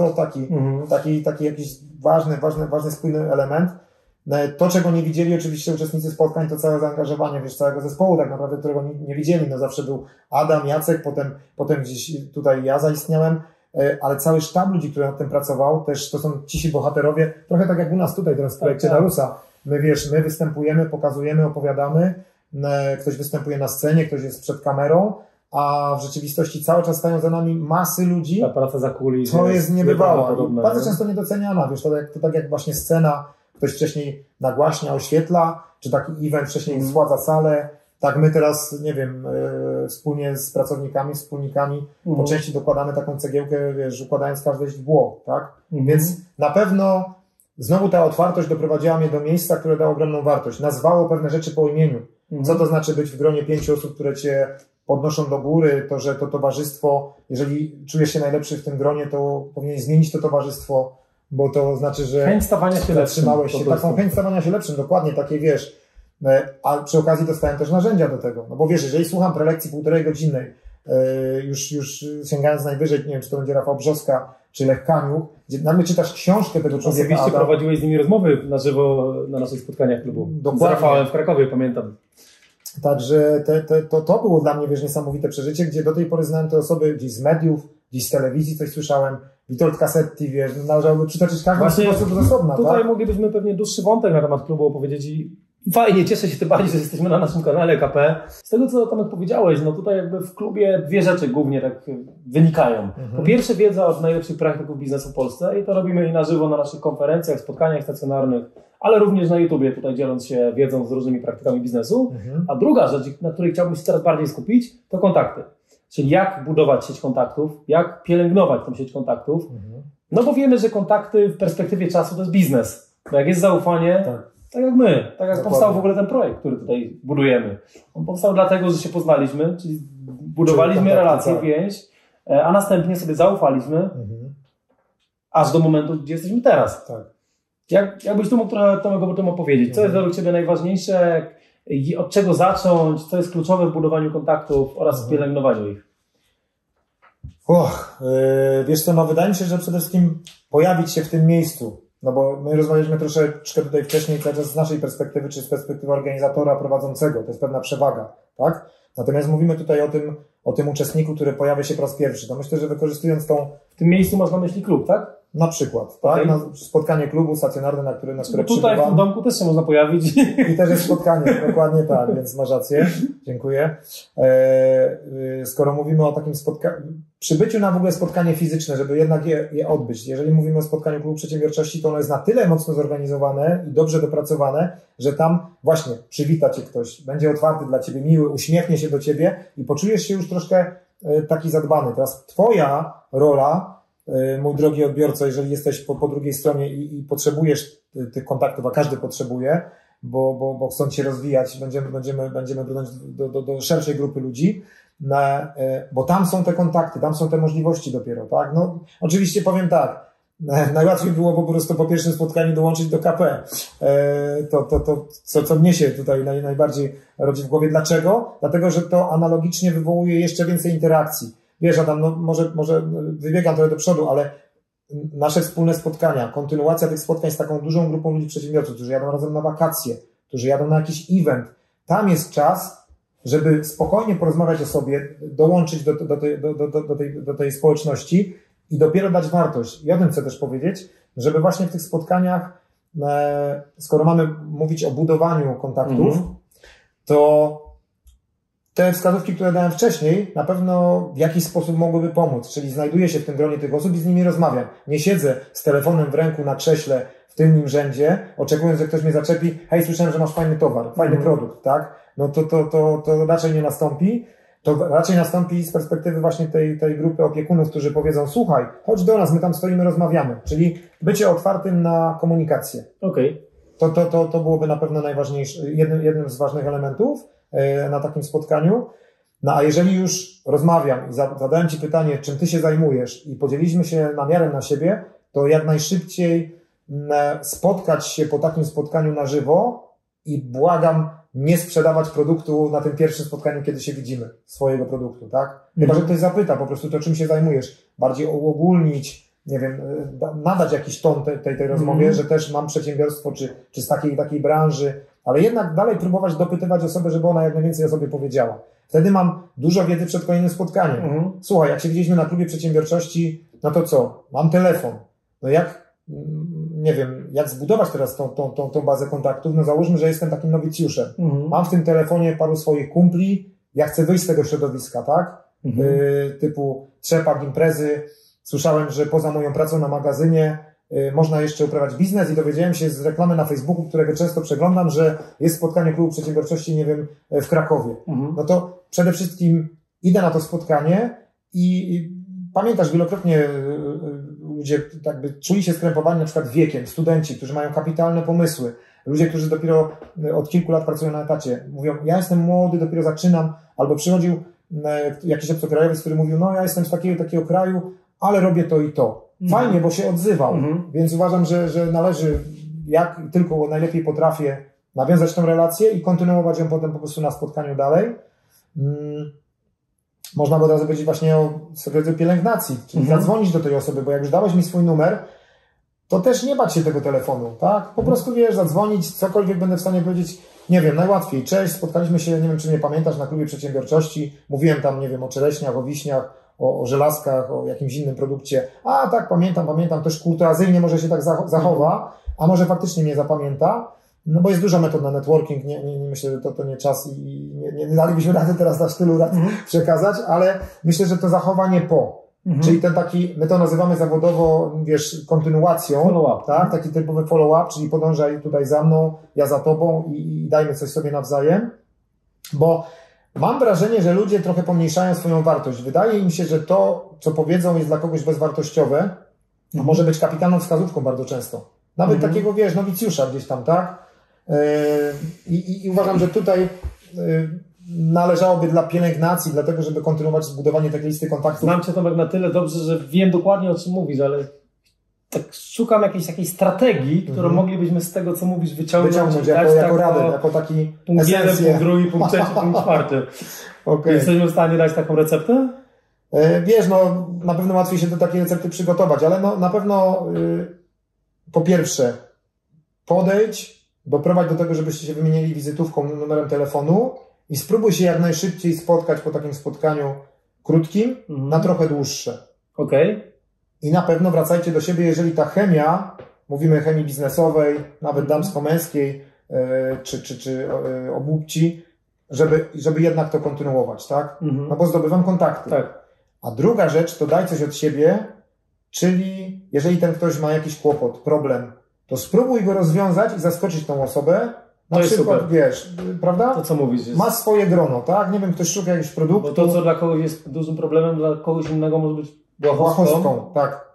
taki jakiś ważny, spójny element. To, czego nie widzieli oczywiście uczestnicy spotkań, to całe zaangażowanie, wiesz, całego zespołu tak naprawdę, którego nie widzieli. No zawsze był Adam, Jacek, potem gdzieś tutaj ja zaistniałem, ale cały sztab ludzi, który nad tym pracował, też to są ci bohaterowie, trochę tak jak u nas tutaj teraz w projekcie Narusa. My, wiesz, my występujemy, pokazujemy, opowiadamy, ktoś występuje na scenie, ktoś jest przed kamerą, a w rzeczywistości cały czas stają za nami masy ludzi. Ta praca za kulis. To jest niebywała. Bardzo często niedoceniana, wiesz, to tak jak właśnie scena, ktoś wcześniej nagłaśnia, oświetla, czy taki event wcześniej wsładza salę. Tak my teraz, nie wiem, wspólnie z pracownikami, wspólnikami po części dokładamy taką cegiełkę, wiesz, układając każde źdźbło, tak? Więc na pewno znowu ta otwartość doprowadziła mnie do miejsca, które dało ogromną wartość. Nazwało pewne rzeczy po imieniu. Co to znaczy być w gronie 5 osób, które cię podnoszą do góry, to, że to towarzystwo, jeżeli czujesz się najlepszy w tym gronie, to powinieneś zmienić to towarzystwo, bo to znaczy, że chęć stawania się zatrzymałeś się. Taką chęć stawania się lepszym, dokładnie, takie, wiesz, a przy okazji dostałem też narzędzia do tego, no bo wiesz, jeżeli słucham prelekcji 1,5-godzinnej, już sięgając najwyżej, nie wiem, czy to będzie Rafał Brzoska, czy Lech Kaniuk, gdzie nagle czytasz książkę tego człowieka. Osobiście prowadziłeś z nimi rozmowy na żywo na naszych spotkaniach klubu. Dokładnie. Z Rafałem w Krakowie, pamiętam. Także to było dla mnie, wiesz, niesamowite przeżycie, gdzie do tej pory znałem te osoby gdzieś z mediów, gdzieś z telewizji coś słyszałem, Witold Kassetti, wiesz, należałoby przytoczyć każdą osób z osobna. Tutaj tak? moglibyśmy pewnie dłuższy wątek na temat klubu opowiedzieć i fajnie, cieszę się tym bardziej, że jesteśmy na naszym kanale KP. Z tego, co Tomek powiedziałeś, no tutaj jakby w klubie 2 rzeczy głównie tak wynikają. Po pierwsze, wiedza od najlepszych praktyków biznesu w Polsce i to robimy i na żywo na naszych konferencjach, spotkaniach stacjonarnych, ale również na YouTubie, tutaj dzieląc się wiedzą z różnymi praktykami biznesu. A druga rzecz, na której chciałbym się teraz bardziej skupić, to kontakty. Czyli jak budować sieć kontaktów, jak pielęgnować tę sieć kontaktów. No bo wiemy, że kontakty w perspektywie czasu to jest biznes. Bo jak jest zaufanie, tak jak my, tak jak Dokładnie. powstał w ogóle ten projekt, który tutaj budujemy. On powstał dlatego, że się poznaliśmy, czyli budowaliśmy relację, więź, a następnie sobie zaufaliśmy aż do momentu, gdzie jesteśmy teraz. Tak. Jakbyś tu mógł trochę o tym opowiedzieć? Co jest według Ciebie najważniejsze? Od czego zacząć? Co jest kluczowe w budowaniu kontaktów oraz w pielęgnowaniu ich? Wiesz co, no wydaje mi się, że przede wszystkim pojawić się w tym miejscu. No bo my rozmawialiśmy troszeczkę tutaj wcześniej cały czas z naszej perspektywy, czy z perspektywy organizatora prowadzącego. To jest pewna przewaga, tak? Natomiast mówimy tutaj o tym uczestniku, który pojawia się po raz pierwszy. To myślę, że wykorzystując W tym miejscu masz na myśli klub, tak? Na przykład, tak? Okay. Spotkanie klubu stacjonarne, na które tutaj przybywam. w domku też się można pojawić. I też jest spotkanie, dokładnie tak, więc masz rację. Dziękuję. Skoro mówimy o takim przybyciu na w ogóle spotkanie fizyczne, żeby jednak je odbyć. Jeżeli mówimy o spotkaniu klubu przedsiębiorczości, to ono jest na tyle mocno zorganizowane i dobrze dopracowane, że tam właśnie przywita Cię ktoś, będzie otwarty dla Ciebie, miły, uśmiechnie się do Ciebie i poczujesz się już troszkę taki zadbany. Teraz Twoja rola, mój drogi odbiorco, jeżeli jesteś po drugiej stronie i potrzebujesz tych kontaktów, a każdy potrzebuje, bo chcąc się rozwijać, będziemy brnąć do szerszej grupy ludzi, bo tam są te kontakty, tam są te możliwości dopiero, tak? No, oczywiście powiem tak, najłatwiej było po prostu po pierwszym spotkaniu dołączyć do KP. Co mnie się tutaj najbardziej rodzi w głowie. Dlaczego? Dlatego, że to analogicznie wywołuje jeszcze więcej interakcji. Wiesz, Adam, no może wybiegam trochę do przodu, ale nasze wspólne spotkania, kontynuacja tych spotkań z taką dużą grupą ludzi przedsiębiorców, którzy jadą razem na wakacje, którzy jadą na jakiś event, tam jest czas, żeby spokojnie porozmawiać o sobie, dołączyć do tej społeczności i dopiero dać wartość. I o tym chcę też powiedzieć, żeby właśnie w tych spotkaniach, skoro mamy mówić o budowaniu kontaktów, to te wskazówki, które dałem wcześniej, na pewno w jakiś sposób mogłyby pomóc, czyli znajduję się w tym gronie tych osób i z nimi rozmawiam. Nie siedzę z telefonem w ręku na krześle w tylnym rzędzie, oczekując, że ktoś mnie zaczepi, hej, słyszałem, że masz fajny towar, fajny produkt, tak? No to raczej nie nastąpi. To raczej nastąpi z perspektywy właśnie tej grupy opiekunów, którzy powiedzą, słuchaj, chodź do nas, my tam stoimy, rozmawiamy. Czyli bycie otwartym na komunikację. Okej. To byłoby na pewno najważniejsze, jednym z ważnych elementów na takim spotkaniu. No a jeżeli już rozmawiam i zadałem Ci pytanie, czym Ty się zajmujesz i podzieliliśmy się namiarem na siebie, to jak najszybciej spotkać się po takim spotkaniu na żywo i błagam, nie sprzedawać produktu na tym pierwszym spotkaniu, kiedy się widzimy, swojego produktu, tak? Chyba, że ktoś zapyta po prostu to, czym się zajmujesz, bardziej uogólnić, nie wiem, nadać jakiś ton tej rozmowie, że też mam przedsiębiorstwo, czy z takiej branży, ale jednak dalej próbować dopytywać osobę, żeby ona jak najwięcej o sobie powiedziała. Wtedy mam dużo wiedzy przed kolejnym spotkaniem. Słuchaj, jak się widzieliśmy na klubie przedsiębiorczości, no to co? Mam telefon. No nie wiem, jak zbudować teraz tą bazę kontaktów? No załóżmy, że jestem takim nowicjuszem. Mam w tym telefonie paru swoich kumpli, ja chcę wyjść z tego środowiska, tak? Typu trzepak, imprezy. Słyszałem, że poza moją pracą na magazynie można jeszcze uprawiać biznes i dowiedziałem się z reklamy na Facebooku, którego często przeglądam, że jest spotkanie klubu przedsiębiorczości, nie wiem, w Krakowie. No to przede wszystkim idę na to spotkanie i pamiętasz, wielokrotnie ludzie jakby czuli się skrępowani na przykład wiekiem, studenci, którzy mają kapitalne pomysły, ludzie, którzy dopiero od kilku lat pracują na etacie, mówią, ja jestem młody, dopiero zaczynam, albo przychodził jakiś obcokrajowiec, który mówił, no ja jestem z takiego kraju, ale robię to i to. Fajnie, bo się odzywał, więc uważam, że należy, jak tylko najlepiej potrafię, nawiązać tą relację i kontynuować ją potem po prostu na spotkaniu dalej. Można by od razu powiedzieć właśnie o sobie pielęgnacji, czyli zadzwonić do tej osoby, bo jak już dałeś mi swój numer, to też nie bać się tego telefonu, tak? Po prostu wiesz, zadzwonić, cokolwiek będę w stanie powiedzieć, nie wiem, najłatwiej. Cześć, spotkaliśmy się, nie wiem, czy mnie pamiętasz, na klubie przedsiębiorczości, mówiłem tam, nie wiem, o czereśniach, o wiśniach, o żelazkach, o jakimś innym produkcie. A tak, pamiętam, też kurtuazyjnie może się tak zachowa, a może faktycznie mnie zapamięta. No bo jest dużo metod na networking, nie myślę, że to nie czas i nie dalibyśmy rady teraz na tylu lat przekazać, ale myślę, że to zachowanie czyli ten taki, my to nazywamy zawodowo, wiesz, kontynuacją, follow-up, tak? Taki typowy follow-up, czyli podążaj tutaj za mną, ja za tobą i dajmy coś sobie nawzajem, bo mam wrażenie, że ludzie trochę pomniejszają swoją wartość. Wydaje im się, że to, co powiedzą, jest dla kogoś bezwartościowe, a może być kapitalną wskazówką bardzo często. Nawet takiego, wiesz, nowicjusza gdzieś tam, tak? I uważam, że tutaj należałoby dla pielęgnacji, dlatego, żeby kontynuować zbudowanie takiej listy kontaktów. Znam Cię, Tomek, na tyle dobrze, że wiem dokładnie, o czym mówisz, ale tak szukam jakiejś strategii, którą moglibyśmy z tego, co mówisz, wyciągnąć jako radę, jako taki punkt jeden, punkt drugi, punkt trzeci, punkt czwarty. Okay. Jesteśmy w stanie dać taką receptę? Wiesz, no na pewno łatwiej się do takiej recepty przygotować, ale no, na pewno po pierwsze doprowadź do tego, żebyście się wymienili wizytówką, numerem telefonu i spróbuj się jak najszybciej spotkać po takim spotkaniu krótkim na trochę dłuższe. Okej. I na pewno wracajcie do siebie, jeżeli ta chemia, mówimy chemii biznesowej, nawet damsko-męskiej, czy obłupci, żeby jednak to kontynuować, tak? No bo zdobywam kontakty. Tak. A druga rzecz, to daj coś od siebie, czyli jeżeli ten ktoś ma jakiś kłopot, problem, to spróbuj go rozwiązać i zaskoczyć tą osobę. Na przykład, wiesz, prawda? To co mówisz? Ma swoje grono, tak? Nie wiem, ktoś szuka jakiegoś produktu. Bo to, co dla kogoś jest dużym problemem, dla kogoś innego może być błahostką, tak.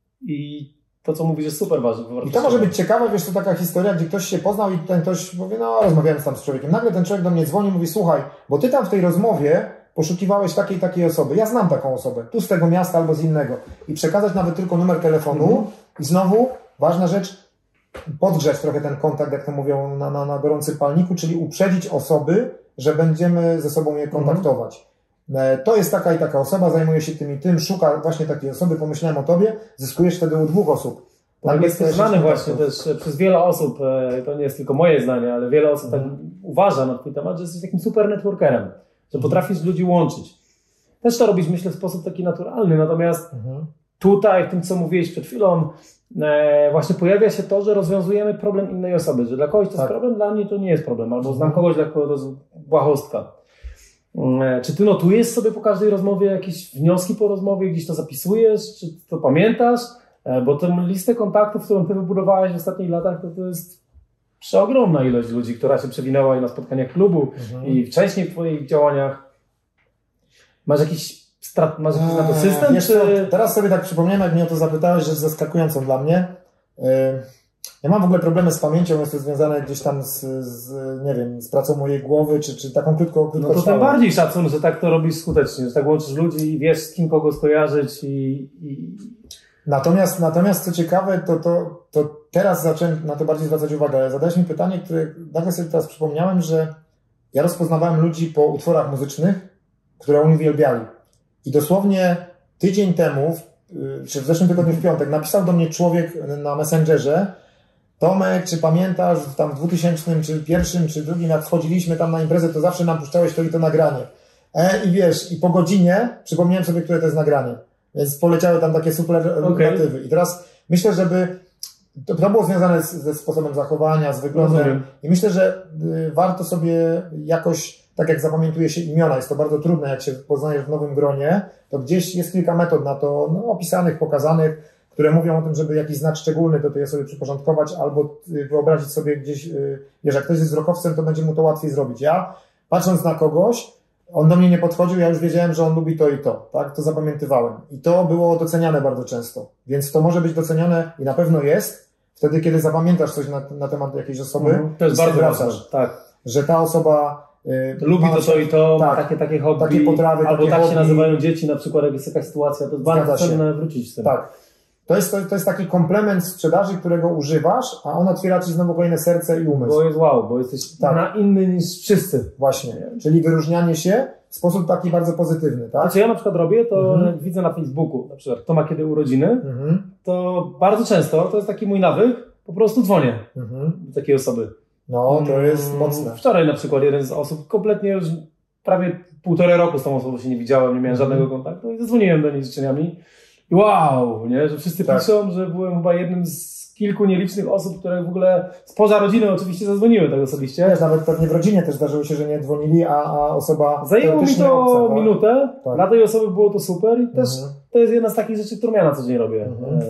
I to, co mówisz, jest super ważne. I to może być ciekawe, wiesz, to taka historia, gdzie ktoś się poznał i ten ktoś mówi, no rozmawiałem tam z człowiekiem. Nagle ten człowiek do mnie dzwoni i mówi, słuchaj, bo ty tam w tej rozmowie poszukiwałeś takiej osoby. Ja znam taką osobę, tu z tego miasta albo z innego. I przekazać nawet tylko numer telefonu i znowu, ważna rzecz, podgrzać trochę ten kontakt, jak to mówią, na gorącym palniku, czyli uprzedzić osoby, że będziemy ze sobą je kontaktować. To jest taka i taka osoba, zajmuje się tym i tym, szuka właśnie takiej osoby, pomyślałem o tobie, zyskujesz wtedy u 2 osób. Tak, jest znany właśnie też przez wiele osób, to nie jest tylko moje zdanie, ale wiele osób tak uważa na twój temat, że jesteś takim super networkerem, że potrafisz ludzi łączyć. Też to robisz, myślę, w sposób taki naturalny, natomiast tutaj, w tym, co mówiłeś przed chwilą, właśnie pojawia się to, że rozwiązujemy problem innej osoby, że dla kogoś to jest problem, dla mnie to nie jest problem, albo znam kogoś, dla kogo to jest błahostka. Czy ty notujesz sobie po każdej rozmowie jakieś wnioski po rozmowie, gdzieś to zapisujesz, czy to pamiętasz? Bo tę listę kontaktów, którą ty wybudowałeś w ostatnich latach, to jest przeogromna ilość ludzi, która się przewinęła i na spotkaniach klubu, i wcześniej w twoich działaniach. Masz jakiś na to system? Wiesz, czy... Teraz sobie tak przypomniałem, jak mnie o to zapytałeś, rzecz zaskakującą dla mnie. Ja mam w ogóle problemy z pamięcią, jest to związane gdzieś tam nie wiem, z pracą mojej głowy, czy taką krótko No to tym bardziej szacun, że tak to robisz skutecznie, że tak łączysz ludzi i wiesz, z kim kogo skojarzyć Natomiast co ciekawe, to teraz zacząłem na to bardziej zwracać uwagę. Zadałeś mi pytanie, które nagle sobie teraz przypomniałem, że ja rozpoznawałem ludzi po utworach muzycznych, które oni uwielbiali. I dosłownie tydzień temu, czy w zeszłym tygodniu w piątek, napisał do mnie człowiek na Messengerze: Tomek, czy pamiętasz, tam w 2000, czy pierwszym, czy drugim, jak wchodziliśmy tam na imprezę, to zawsze nam puszczałeś to i to nagranie. I wiesz, i po godzinie przypomniałem sobie, które to jest nagranie. Więc poleciały tam takie superlatywy. I teraz myślę, żeby to było związane ze sposobem zachowania, z wyglądem. I myślę, że warto sobie jakoś, tak jak zapamiętuje się imiona, jest to bardzo trudne, jak się poznajesz w nowym gronie, to gdzieś jest kilka metod na to opisanych, pokazanych, które mówią o tym, żeby jakiś znak szczególny do tej osoby przyporządkować, albo wyobrazić sobie gdzieś, wiesz, jak ktoś jest wzrokowcem, to będzie mu to łatwiej zrobić. Ja, patrząc na kogoś, on do mnie nie podchodził, ja już wiedziałem, że on lubi to i to, tak? To zapamiętywałem. I to było doceniane bardzo często. Więc to może być doceniane i na pewno jest wtedy, kiedy zapamiętasz coś na temat jakiejś osoby. To jest bardzo ważne, tak. Że ta osoba lubi to i to, ma takie hobby, takie potrawy, albo takie tak hobby. Się nazywają dzieci, na przykład, jak jest jakaś sytuacja, to jest bardzo cenne wrócić z tym. Tak. To jest taki komplement sprzedaży, którego używasz, a on otwiera ci znowu kolejne serce i umysł. Bo jest bo jesteś na inny niż wszyscy. Właśnie, czyli wyróżnianie się w sposób taki bardzo pozytywny, tak? To, co ja na przykład robię, to widzę na Facebooku, na przykład kto ma kiedy urodziny, to bardzo często, to jest taki mój nawyk, po prostu dzwonię do takiej osoby. No, to jest mocne. Wczoraj na przykład jeden z osób, kompletnie już prawie 1,5 roku z tą osobą się nie widziałem, nie miałem żadnego kontaktu i zadzwoniłem do niej z życzeniami. I wow, nie? Że wszyscy piszą, że byłem chyba jednym z kilku nielicznych osób, które w ogóle spoza rodziny oczywiście zadzwoniły tak osobiście. Wiesz, nawet pewnie w rodzinie też zdarzyło się, że nie dzwonili, a osoba... Zajęło mi to minutę, dla tej osoby było to super i też to jest jedna z takich rzeczy, którą ja na co dzień robię.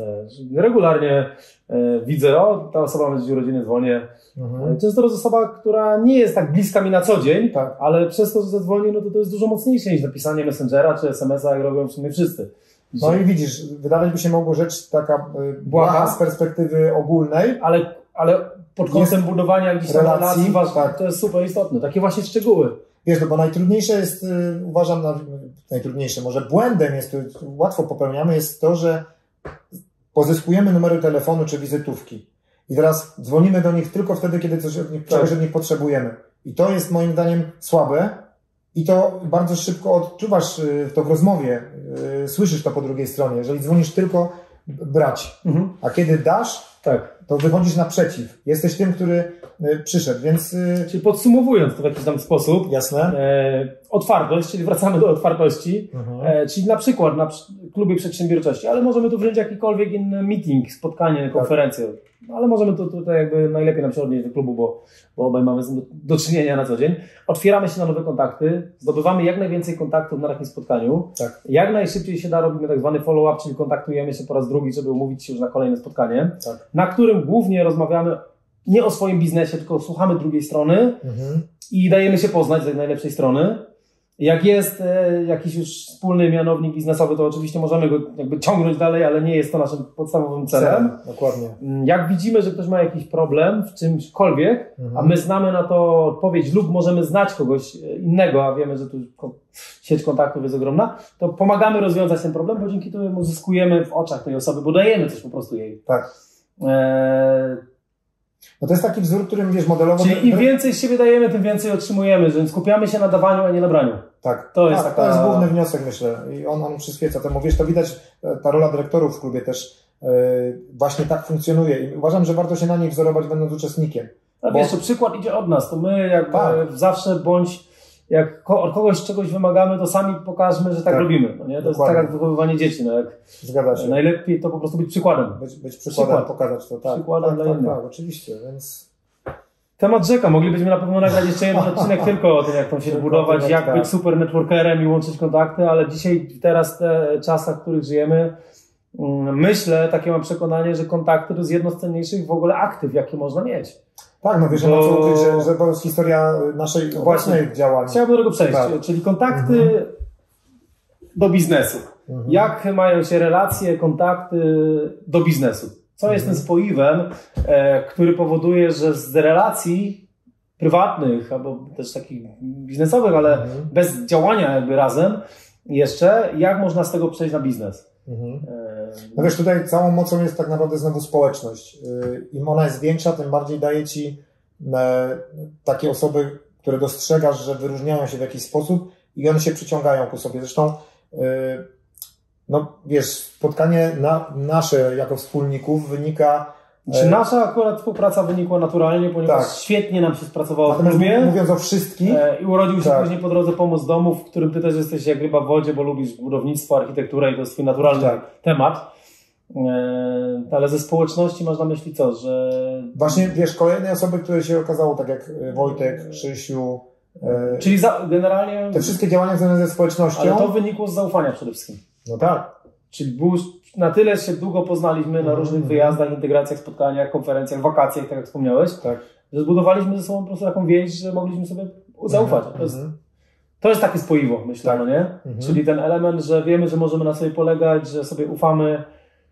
Regularnie widzę, ta osoba ma dziś urodziny, dzwonię. Często to jest osoba, która nie jest tak bliska mi na co dzień, ale przez to, że zadzwoni, no to jest dużo mocniejsze niż napisanie Messengera czy SMS-a, jak robią w sumie wszyscy. No i widzisz, wydawać by się mogło rzecz taka błaha z perspektywy ogólnej, ale pod kątem budowania jakichś relacji to jest super istotne. Takie właśnie szczegóły. Wiesz, no bo najtrudniejsze jest, uważam, najtrudniejsze, może błędem jest, łatwo popełniamy, jest to, że pozyskujemy numery telefonu czy wizytówki i teraz dzwonimy do nich tylko wtedy, kiedy czegoś od nich potrzebujemy. I to jest moim zdaniem słabe i to bardzo szybko odczuwasz to w rozmowie, słyszysz to po drugiej stronie. Jeżeli dzwonisz tylko brać, a kiedy dasz, to wychodzisz naprzeciw. Jesteś tym, który przyszedł, więc... Czyli podsumowując to w jakiś tam sposób, jasne. Otwartość, czyli wracamy do otwartości, czyli na przykład na klubie przedsiębiorczości, ale możemy tu wziąć jakikolwiek inny meeting, spotkanie, konferencję, ale możemy tutaj jakby najlepiej nam się odnieść do klubu, bo obaj mamy do czynienia na co dzień. Otwieramy się na nowe kontakty, zdobywamy jak najwięcej kontaktów na takim spotkaniu, jak najszybciej się da, robimy tak zwany follow-up, czyli kontaktujemy się po raz drugi, żeby umówić się już na kolejne spotkanie, na którym głównie rozmawiamy nie o swoim biznesie, tylko słuchamy drugiej strony i dajemy się poznać z jak najlepszej strony. Jak jest jakiś już wspólny mianownik biznesowy, to oczywiście możemy go jakby ciągnąć dalej, ale nie jest to naszym podstawowym celem. Dokładnie. Jak widzimy, że ktoś ma jakiś problem w czymśkolwiek, a my znamy na to odpowiedź lub możemy znać kogoś innego, a wiemy, że tu sieć kontaktów jest ogromna, to pomagamy rozwiązać ten problem, bo dzięki temu zyskujemy w oczach tej osoby, bo dajemy coś po prostu jej. Tak. No to jest taki wzór, którym wiesz modelowo... Czyli im więcej z siebie dajemy, tym więcej otrzymujemy, więc skupiamy się na dawaniu, a nie na braniu. Tak, to jest główny wniosek, myślę. I on przyświeca temu. Wiesz, to widać, ta rola dyrektorów w klubie też właśnie tak funkcjonuje. I uważam, że warto się na niej wzorować, będąc uczestnikiem. A wiesz, to przykład idzie od nas. To my jakby zawsze bądź jak od kogoś czegoś wymagamy, to sami pokażmy, że tak robimy. No nie? To jest tak jak wychowywanie dzieci. No jak zgadza się. Najlepiej to po prostu być przykładem. Być przykładem, pokazać to. Tak. Przykładem dla innych. Tak, oczywiście. Więc... Temat rzeka. Moglibyśmy na pewno nagrać jeszcze jeden odcinek tylko o tym, jak tam się budować, jak być super networkerem i łączyć kontakty, ale dzisiaj, teraz te czasach, w których żyjemy, myślę, takie mam przekonanie, że kontakty to jest jedno z cenniejszych w ogóle aktyw, jakie można mieć. Tak, no wiesz, no co ukryć, że to jest historia naszej własnej działania. Chciałbym do tego przejść, czyli kontakty do biznesu. Jak mają się relacje, kontakty do biznesu? Co jest tym spoiwem, który powoduje, że z relacji prywatnych, albo też takich biznesowych, ale bez działania jakby razem jeszcze, jak można z tego przejść na biznes? No wiesz, tutaj całą mocą jest tak naprawdę znowu społeczność. Im ona jest większa, tym bardziej daje ci takie osoby, które dostrzegasz, że wyróżniają się w jakiś sposób i one się przyciągają ku sobie. Zresztą no wiesz, spotkanie nasze jako wspólników wynika... Czy nasza akurat współpraca wynikła naturalnie, ponieważ świetnie nam się spracowało w klubie. Mówiąc o wszystkich. I urodził się później po drodze pomysł domu, w którym ty też jesteś jak ryba w wodzie, bo lubisz budownictwo, architekturę i to jest twój naturalny temat. Ale ze społeczności masz na myśli co? Że... Właśnie wiesz, kolejne osoby, które się okazało, tak jak Wojtek, Krzysiu... Czyli generalnie... Te wszystkie działania związane ze społecznością... Ale to wynikło z zaufania przede wszystkim. No tak. Czyli na tyle się długo poznaliśmy na różnych wyjazdach, integracjach, spotkaniach, konferencjach, wakacjach, tak jak wspomniałeś, że zbudowaliśmy ze sobą po prostu taką więź, że mogliśmy sobie zaufać. To jest takie spoiwo, myślę, no nie? Czyli ten element, że wiemy, że możemy na sobie polegać, że sobie ufamy.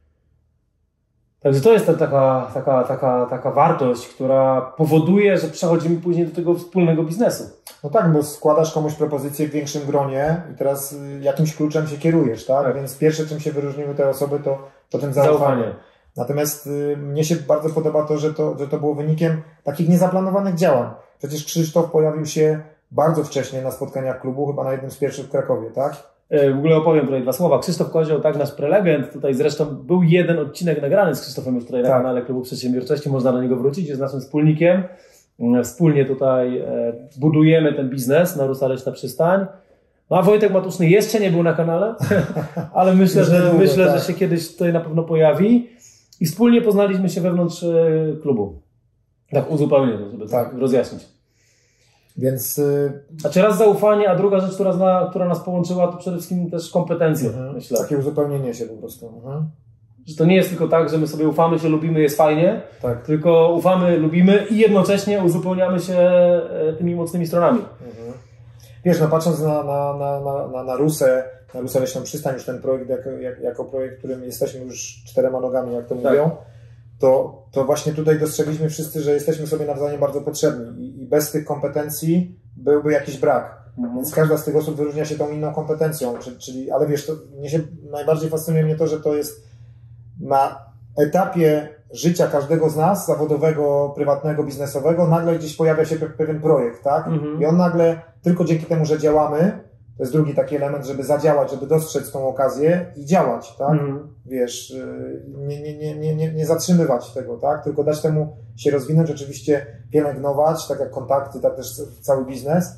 Także to jest taka wartość, która powoduje, że przechodzimy później do tego wspólnego biznesu. No tak, bo składasz komuś propozycję w większym gronie i teraz jakimś kluczem się kierujesz, tak? Więc pierwsze, czym się wyróżniły te osoby, to tym zaufanie. Natomiast mnie się bardzo podoba to, że to było wynikiem takich niezaplanowanych działań. Przecież Krzysztof pojawił się bardzo wcześnie na spotkaniach klubu, chyba na jednym z pierwszych w Krakowie, tak? W ogóle opowiem tutaj 2 słowa. Krzysztof Kozioł, nasz prelegent, tutaj zresztą był jeden odcinek nagrany z Krzysztofem już tutaj na kanale Klubu Przedsiębiorczości, można do niego wrócić, jest naszym wspólnikiem. Wspólnie tutaj budujemy ten biznes na Rusa Leśna Przystań. No a Wojtek Matuszny jeszcze nie był na kanale, ale myślę, że się kiedyś tutaj na pewno pojawi. I wspólnie poznaliśmy się wewnątrz klubu. Tak uzupełnię to, żeby rozjaśnić. Więc... Znaczy raz zaufanie, a druga rzecz, która nas połączyła, to przede wszystkim też kompetencje, myślę. Takie uzupełnienie się po prostu. Że to nie jest tylko tak, że my sobie ufamy się, lubimy, jest fajnie, tylko ufamy, lubimy i jednocześnie uzupełniamy się tymi mocnymi stronami. Wiesz, no patrząc na Rusę Leśną Przystań, już ten projekt jako projekt, którym jesteśmy już 4 nogami, jak to mówią, to właśnie tutaj dostrzegliśmy wszyscy, że jesteśmy sobie nawzajem bardzo potrzebni i bez tych kompetencji byłby jakiś brak. Więc każda z tych osób wyróżnia się tą inną kompetencją. Ale wiesz, najbardziej fascynuje mnie to, że to jest etapie życia każdego z nas, zawodowego, prywatnego, biznesowego, nagle gdzieś pojawia się pewien projekt, tak? I on nagle, tylko dzięki temu, że działamy, to jest drugi taki element, żeby zadziałać, żeby dostrzec tą okazję i działać, tak? Wiesz, nie zatrzymywać tego, tak? Tylko dać temu się rozwinąć, oczywiście pielęgnować, tak jak kontakty, tak też cały biznes,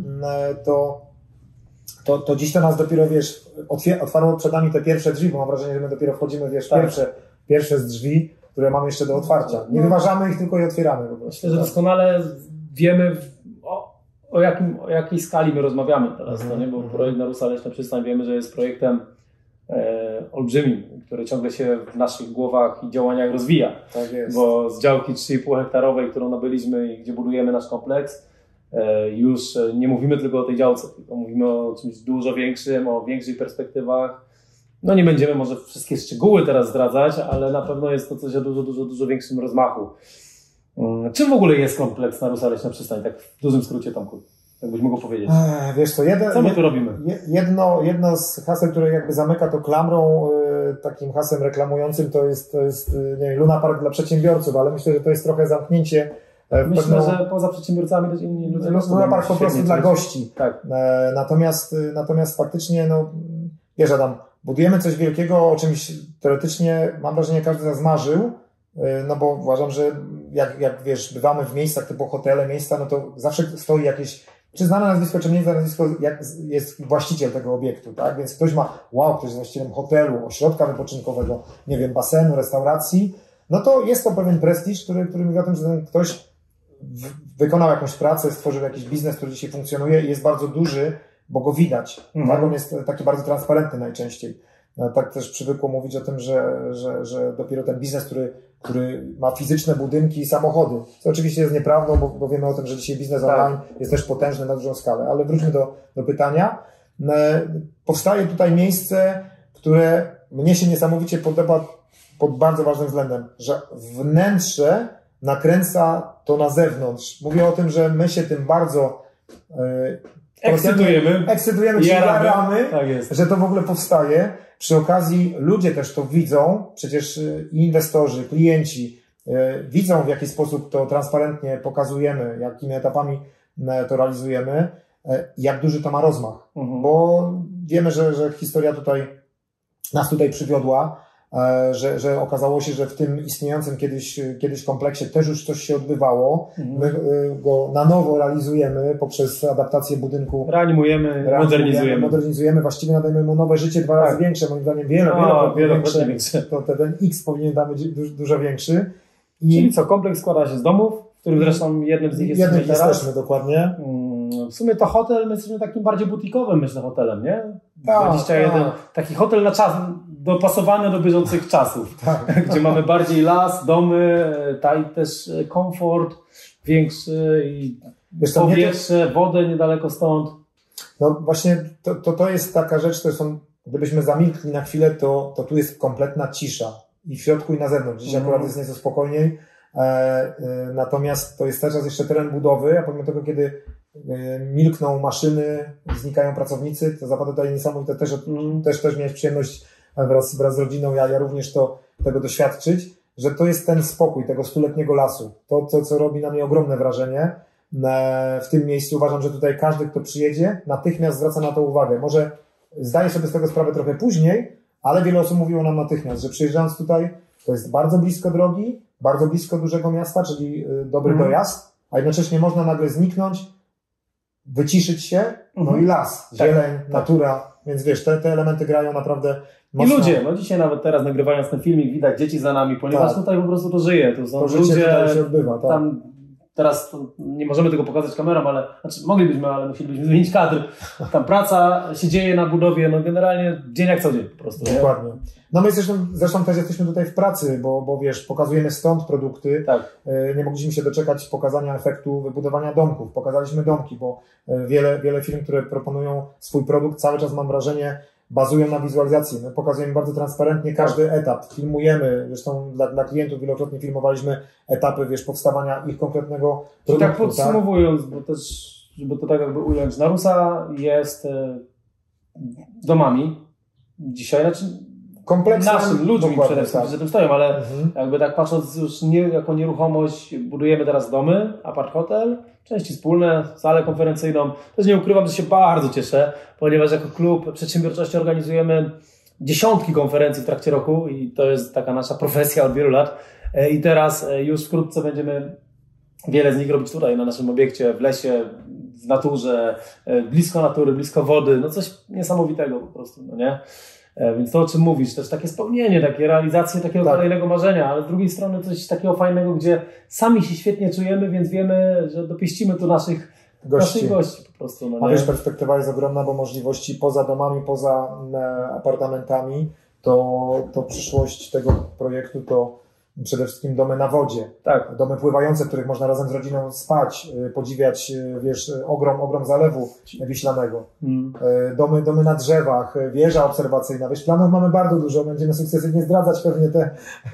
to dziś to nas dopiero, wiesz, otwarło przed nami te pierwsze drzwi, bo mam wrażenie, że my dopiero wchodzimy, wiesz, pierwsze z drzwi, które mamy jeszcze do otwarcia. Nie wyważamy ich, tylko je otwieramy po prostu. Myślę, że doskonale wiemy o jakiej skali my rozmawiamy teraz, nie? Bo projekt Narusa Leśna Przystań wiemy, że jest projektem olbrzymim, który ciągle się w naszych głowach i działaniach rozwija. Tak jest. Bo z działki 3,5 hektarowej, którą nabyliśmy i gdzie budujemy nasz kompleks, już nie mówimy tylko o tej działce, tylko mówimy o czymś dużo większym, o większych perspektywach. No nie będziemy może wszystkie szczegóły teraz zdradzać, ale na pewno jest to coś o dużo większym rozmachu. Czym w ogóle jest kompleks Narusa Leśna Przystań? Tak w dużym skrócie, Tomku, jak byś mógł powiedzieć. Wiesz co, co my tu robimy? Jedno z haseł, które jakby zamyka to klamrą, takim hasłem reklamującym, to jest nie wiem, Luna Park dla przedsiębiorców, ale myślę, że to jest trochę zamknięcie. Myślę, że poza przedsiębiorcami też inni ludzie. Luna Park po prostu dla gości. Tak. Natomiast faktycznie, no wiesz Adam, budujemy coś wielkiego, o czymś teoretycznie mam wrażenie każdy z nas marzył, no bo uważam, że jak wiesz, bywamy w miejscach typu hotele, miejsca, no to zawsze stoi jakieś, czy znane nazwisko, czy nie znane nazwisko, jak jest właściciel tego obiektu, tak? Więc ktoś ktoś jest właścicielem hotelu, ośrodka wypoczynkowego, nie wiem, basenu, restauracji, no to jest to pewien prestiż, który mówi o tym, że ten ktoś wykonał jakąś pracę, stworzył jakiś biznes, który dzisiaj funkcjonuje i jest bardzo duży, bo go widać. Tak? On jest taki bardzo transparentny najczęściej. Tak też przywykło mówić o tym, że dopiero ten biznes, który ma fizyczne budynki i samochody, co oczywiście jest nieprawdą, bo wiemy o tym, że dzisiaj biznes online jest też potężny na dużą skalę. Ale wróćmy do pytania. Powstaje tutaj miejsce, które mnie się niesamowicie podoba pod bardzo ważnym względem, że wnętrze nakręca to na zewnątrz. Mówię o tym, że my się tym bardzo ekscytujemy, czyli jaramy, tak że to w ogóle powstaje. Przy okazji ludzie też to widzą, przecież inwestorzy, klienci widzą, w jaki sposób to transparentnie pokazujemy, jakimi etapami to realizujemy, jak duży to ma rozmach. Bo wiemy, że historia nas tutaj przywiodła, że okazało się, że w tym istniejącym kiedyś kompleksie też już coś się odbywało. My go na nowo realizujemy poprzez adaptację budynku. Reanimujemy, modernizujemy, właściwie nadajemy mu nowe życie 2 razy większe, moim zdaniem wielokrotnie większe. To ten X powinien być dużo większy. Czyli co, kompleks składa się z domów, w którym zresztą jednym z nich jesteśmy dokładnie. W sumie to hotel, my jesteśmy takim bardziej butikowym, myślę, hotelem, nie? 21. Taki hotel na czas, dopasowany do bieżących czasów, gdzie mamy bardziej las, domy, też komfort większy i powietrze, wodę niedaleko stąd. No właśnie to jest taka rzecz, gdybyśmy zamilkli na chwilę, to tu jest kompletna cisza i w środku i na zewnątrz. Dziś akurat jest nieco spokojniej, natomiast to jest cały czas jeszcze teren budowy, a pomimo tego, kiedy milkną maszyny, znikają pracownicy, to zapada tutaj niesamowite, też miałeś przyjemność wraz z rodziną, ja również tego doświadczyć, że to jest ten spokój tego 100-letniego lasu. To, co robi na mnie ogromne wrażenie w tym miejscu. Uważam, że tutaj każdy, kto przyjedzie, natychmiast zwraca na to uwagę. Może zdaje sobie z tego sprawę trochę później, ale wiele osób mówiło nam natychmiast, że przyjeżdżając tutaj, to jest bardzo blisko drogi, bardzo blisko dużego miasta, czyli dobry dojazd, a jednocześnie można nagle zniknąć, wyciszyć się, no i las, zieleń, natura, więc wiesz, te elementy grają naprawdę mocno. I ludzie, no dzisiaj nawet teraz nagrywając ten filmik widać dzieci za nami, ponieważ tutaj po prostu to żyje, to są ludzie, tutaj się odbywa, tak. Tam teraz nie możemy tego pokazać kamerą, moglibyśmy, ale musielibyśmy zmienić kadr. Tam praca się dzieje na budowie, no generalnie dzień jak co dzień po prostu. Dokładnie. No my zresztą też jesteśmy tutaj w pracy, bo wiesz, pokazujemy stąd produkty. Tak. Nie mogliśmy się doczekać pokazania efektu wybudowania domków. Pokazaliśmy domki, bo wiele firm, które proponują swój produkt, cały czas mam wrażenie, bazują na wizualizacji. My pokazujemy bardzo transparentnie każdy etap. Filmujemy, zresztą dla klientów wielokrotnie filmowaliśmy etapy, wiesz, powstawania ich konkretnego produktu. Tak podsumowując, bo też, żeby to tak jakby ująć, Narusa jest domami dzisiaj, kompleksem naszym ludźmi przede wszystkim, tak. że tym stoją, ale jakby tak patrząc już jako nieruchomość, budujemy teraz domy, apart hotel, części wspólne, salę konferencyjną. Też nie ukrywam, że się bardzo cieszę, ponieważ jako klub przedsiębiorczości organizujemy dziesiątki konferencji w trakcie roku i to jest taka nasza profesja od wielu lat. I teraz już wkrótce będziemy wiele z nich robić tutaj na naszym obiekcie, w lesie, w naturze, blisko natury, blisko wody, no coś niesamowitego po prostu, no nie? Więc to, o czym mówisz, też takie spełnienie, takie realizacje takiego kolejnego marzenia, ale z drugiej strony coś takiego fajnego, gdzie sami się świetnie czujemy, więc wiemy, że dopieścimy tu naszych gości po prostu. No nie? A wiesz, perspektywa jest ogromna, bo możliwości poza domami, poza apartamentami, to przyszłość tego projektu to przede wszystkim domy na wodzie. Tak. Domy pływające, w których można razem z rodziną spać, podziwiać, wiesz, ogrom zalewu wiślanego. Domy na drzewach, wieża obserwacyjna. Wiesz, planów mamy bardzo dużo, będziemy sukcesywnie zdradzać pewnie te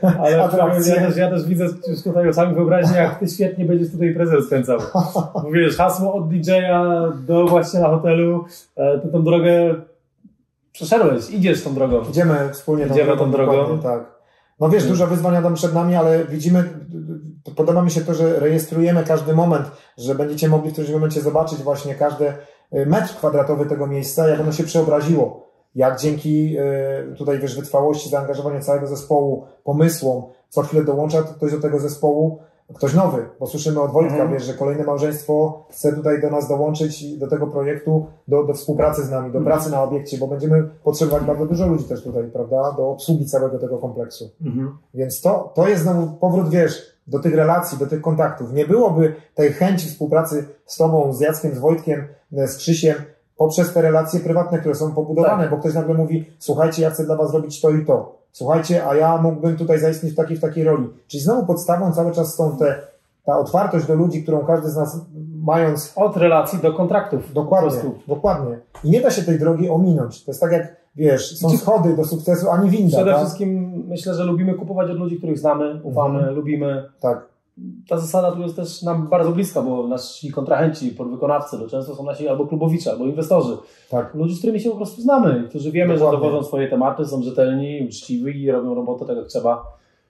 atrakcje. Ja też widzę już tutaj oczami wyobraźni, jak ty świetnie będziesz tutaj imprezę rozkręcał. Bo wiesz, hasło od DJ-a do właśnie na hotelu, to tą drogę przeszedłeś, idziesz tą drogą. Idziemy wspólnie tą drogą. Tak. No wiesz, dużo wyzwania tam przed nami, ale widzimy, podoba mi się to, że rejestrujemy każdy moment, że będziecie mogli w którymś momencie zobaczyć właśnie każdy metr kwadratowy tego miejsca, jak ono się przeobraziło. Jak dzięki tutaj wiesz, wytrwałości, zaangażowaniu całego zespołu, pomysłom, co chwilę dołącza ktoś do tego zespołu, ktoś nowy, bo słyszymy od Wojtka, wiesz, że kolejne małżeństwo chce tutaj do nas dołączyć, do tego projektu, do współpracy z nami, do pracy na obiekcie, bo będziemy potrzebować bardzo dużo ludzi też tutaj, prawda, do obsługi całego tego kompleksu. Więc to jest znowu powrót, wiesz, do tych relacji, do tych kontaktów. Nie byłoby tej chęci współpracy z Tobą, z Jackiem, z Wojtkiem, z Krzysiem, poprzez te relacje prywatne, które są pobudowane, bo ktoś nagle mówi, słuchajcie, ja chcę dla Was zrobić to i to. Słuchajcie, a ja mógłbym tutaj zaistnieć w takiej roli. Czyli znowu podstawą cały czas są ta otwartość do ludzi, którą każdy z nas mając... Od relacji do kontraktów. Dokładnie. I nie da się tej drogi ominąć. To jest tak jak, wiesz, są schody do sukcesu, a nie winda. Przede wszystkim myślę, że lubimy kupować od ludzi, których znamy, ufamy, lubimy. Tak. Ta zasada tu jest też nam bardzo bliska, bo nasi kontrahenci, podwykonawcy to często są nasi albo klubowicze, albo inwestorzy. Tak. Ludzie, z którymi się po prostu znamy, którzy wiemy, że dowodzą swoje tematy, są rzetelni, uczciwi i robią robotę tak jak trzeba.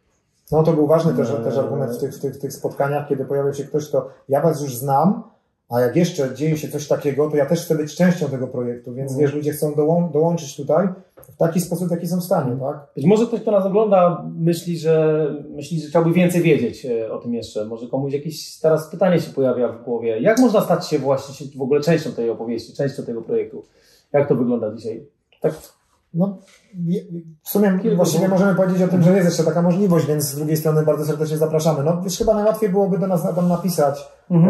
No to był ważny też argument w tych spotkaniach, kiedy pojawił się ktoś, to ja Was już znam, a jak jeszcze dzieje się coś takiego, to ja też chcę być częścią tego projektu, więc wiesz, ludzie chcą dołączyć tutaj w taki sposób, w jaki są w stanie, tak? Być może ktoś, kto nas ogląda, myśli, że chciałby więcej wiedzieć o tym jeszcze. Może komuś jakieś teraz pytanie się pojawia w głowie. Jak można stać się właśnie w ogóle częścią tej opowieści, częścią tego projektu? Jak to wygląda dzisiaj? Tak. No, w sumie właściwie możemy powiedzieć o tym, że jest jeszcze taka możliwość, więc z drugiej strony bardzo serdecznie zapraszamy. No, wiesz, chyba najłatwiej byłoby do nas tam napisać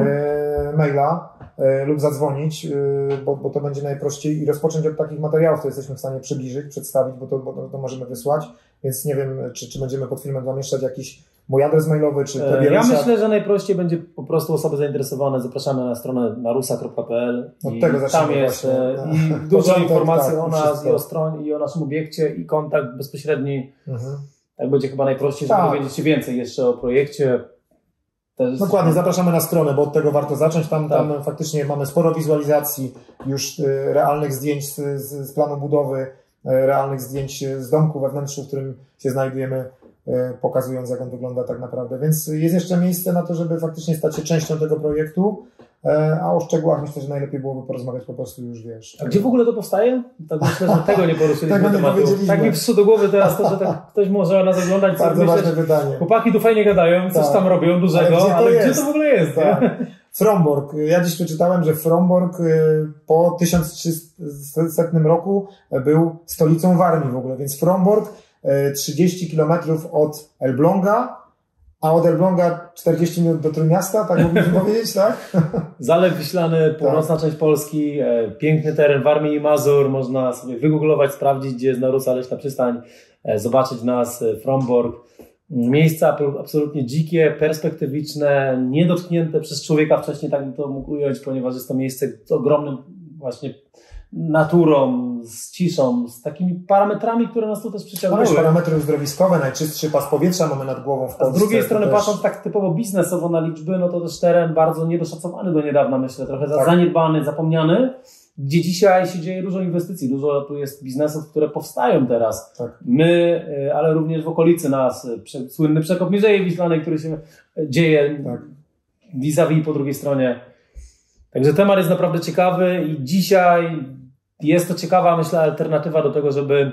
maila lub zadzwonić, bo to będzie najprościej i rozpocząć od takich materiałów, które jesteśmy w stanie przybliżyć, przedstawić, bo to możemy wysłać, więc nie wiem, czy będziemy pod filmem zamieszczać jakiś mój adres mailowy, czy Ja myślę, że najprościej będzie po prostu osoby zainteresowane, zapraszamy na stronę narusa.pl i tam jest i dużo informacji o nas i o stronie i o naszym obiekcie i kontakt bezpośredni. Tak będzie chyba najprościej, żeby dowiedzieć się więcej jeszcze o projekcie. Dokładnie, zapraszamy na stronę, bo od tego warto zacząć. Tam faktycznie mamy sporo wizualizacji, już realnych zdjęć z planu budowy, realnych zdjęć z domku wewnętrznego, w którym się znajdujemy, pokazując, jak on wygląda tak naprawdę. Więc jest jeszcze miejsce na to, żeby faktycznie stać się częścią tego projektu, a o szczegółach myślę, że najlepiej byłoby porozmawiać po prostu już, wiesz. A gdzie w ogóle to powstaje? Tak myślę, że tego nie poruszyliśmy tego tematu. Tak mi przyszło do głowy teraz to, że ktoś może nas oglądać. Bardzo ważne pytanie. Chłopaki tu fajnie gadają, coś tam robią dużego, ale gdzie to w ogóle jest? Tak. Frombork. Ja dziś przeczytałem, że Frombork po 1300 roku był stolicą Warmii w ogóle, więc Frombork 30 km od Elbląga, a od Elbląga 40 minut do Trójmiasta, tak mogliśmy powiedzieć, tak? Zalew Wiślany, północna część Polski, piękny teren Warmii i Mazur, można sobie wygooglować, sprawdzić, gdzie jest Narusa Leśna Przystań, zobaczyć nas, Frombork. Miejsca absolutnie dzikie, perspektywiczne, niedotknięte przez człowieka wcześniej, tak bym to mógł ująć, ponieważ jest to miejsce z ogromnym właśnie naturą, z ciszą, z takimi parametrami, które nas tu też przyciągały. Mamy parametry uzdrowiskowe, najczystszy pas powietrza mamy nad głową w Polsce. A z drugiej strony patrząc tak typowo biznesowo na liczby, no to też teren bardzo niedoszacowany do niedawna, myślę, trochę zaniedbany, zapomniany, gdzie dzisiaj się dzieje dużo inwestycji, dużo tu jest biznesów, które powstają teraz. Tak. My, ale również w okolicy nas, słynny przekop Mierzei Wiślanej, który się dzieje vis-a-vis po drugiej stronie. Także temat jest naprawdę ciekawy i dzisiaj jest to ciekawa, myślę, alternatywa do tego, żeby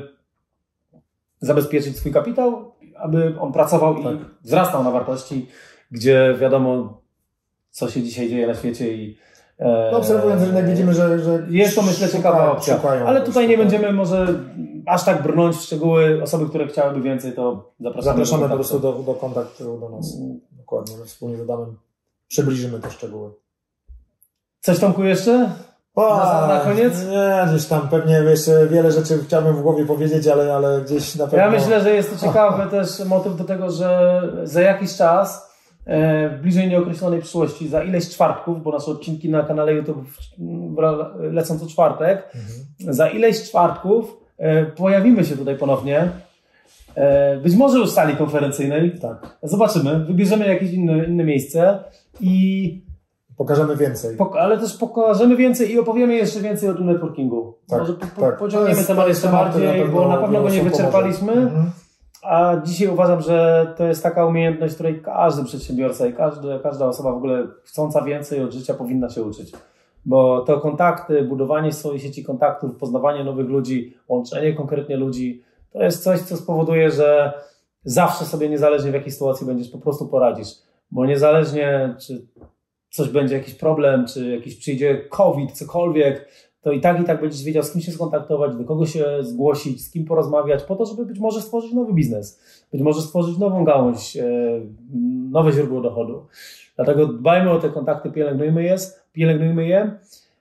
zabezpieczyć swój kapitał, aby on pracował i wzrastał na wartości, gdzie wiadomo, co się dzisiaj dzieje na świecie i obserwując rynek widzimy, że jest to, myślę, ciekawa opcja. Ale tutaj nie będziemy może aż tak brnąć w szczegóły. Osoby, które chciałyby więcej, to zapraszamy po prostu do kontaktu do nas. Dokładnie, wspólnie dodamy, przybliżymy te szczegóły. Coś, Tomku, jeszcze? Na koniec? Nie, gdzieś tam pewnie jeszcze wiele rzeczy chciałbym w głowie powiedzieć, ale gdzieś na pewno... Ja myślę, że jest to ciekawy też motyw do tego, że za jakiś czas, w bliżej nieokreślonej przyszłości, za ileś czwartków, bo nasze odcinki na kanale YouTube lecą co czwartek, za ileś czwartków pojawimy się tutaj ponownie. Być może już w sali konferencyjnej. Tak. Zobaczymy, wybierzemy jakieś inne miejsce i pokażemy więcej. Ale też pokażemy więcej i opowiemy jeszcze więcej o tym networkingu. Tak, może pociągniemy temat jeszcze bardziej, bo na pewno go nie wyczerpaliśmy. A dzisiaj uważam, że to jest taka umiejętność, której każdy przedsiębiorca i każda osoba w ogóle chcąca więcej od życia powinna się uczyć. Bo to kontakty, budowanie swojej sieci kontaktów, poznawanie nowych ludzi, łączenie konkretnie ludzi, to jest coś, co spowoduje, że zawsze sobie, niezależnie w jakiej sytuacji będziesz, po prostu poradzisz. Bo niezależnie, czy coś będzie, jakiś problem, czy jakiś przyjdzie COVID, cokolwiek, to i tak będziesz wiedział, z kim się skontaktować, do kogo się zgłosić, z kim porozmawiać, po to, żeby być może stworzyć nowy biznes, być może stworzyć nową gałąź, nowe źródło dochodu. Dlatego dbajmy o te kontakty, pielęgnujmy je.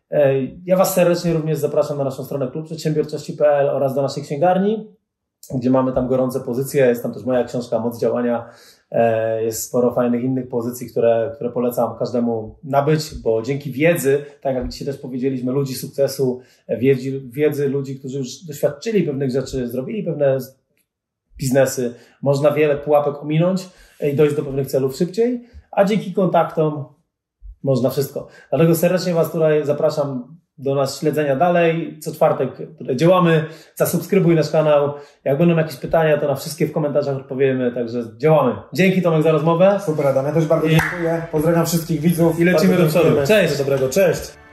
Ja Was serdecznie również zapraszam na naszą stronę klubprzedsiębiorczości.pl oraz do naszej księgarni, gdzie mamy tam gorące pozycje. Jest tam też moja książka Moc Działania. Jest sporo fajnych innych pozycji, które polecam każdemu nabyć, bo dzięki wiedzy, tak jak dzisiaj też powiedzieliśmy, ludzi sukcesu, wiedzy ludzi, którzy już doświadczyli pewnych rzeczy, zrobili pewne biznesy, można wiele pułapek ominąć i dojść do pewnych celów szybciej, a dzięki kontaktom można wszystko. Dlatego serdecznie Was tutaj zapraszam do nas śledzenia dalej. Co czwartek tutaj działamy. Zasubskrybuj nasz kanał. Jak będą jakieś pytania, to na wszystkie w komentarzach odpowiemy. Także działamy. Dzięki, Tomek, za rozmowę. Super, Adam. Ja też bardzo dziękuję. Pozdrawiam wszystkich widzów. I lecimy do przodu. Cześć. Dobrego. Cześć.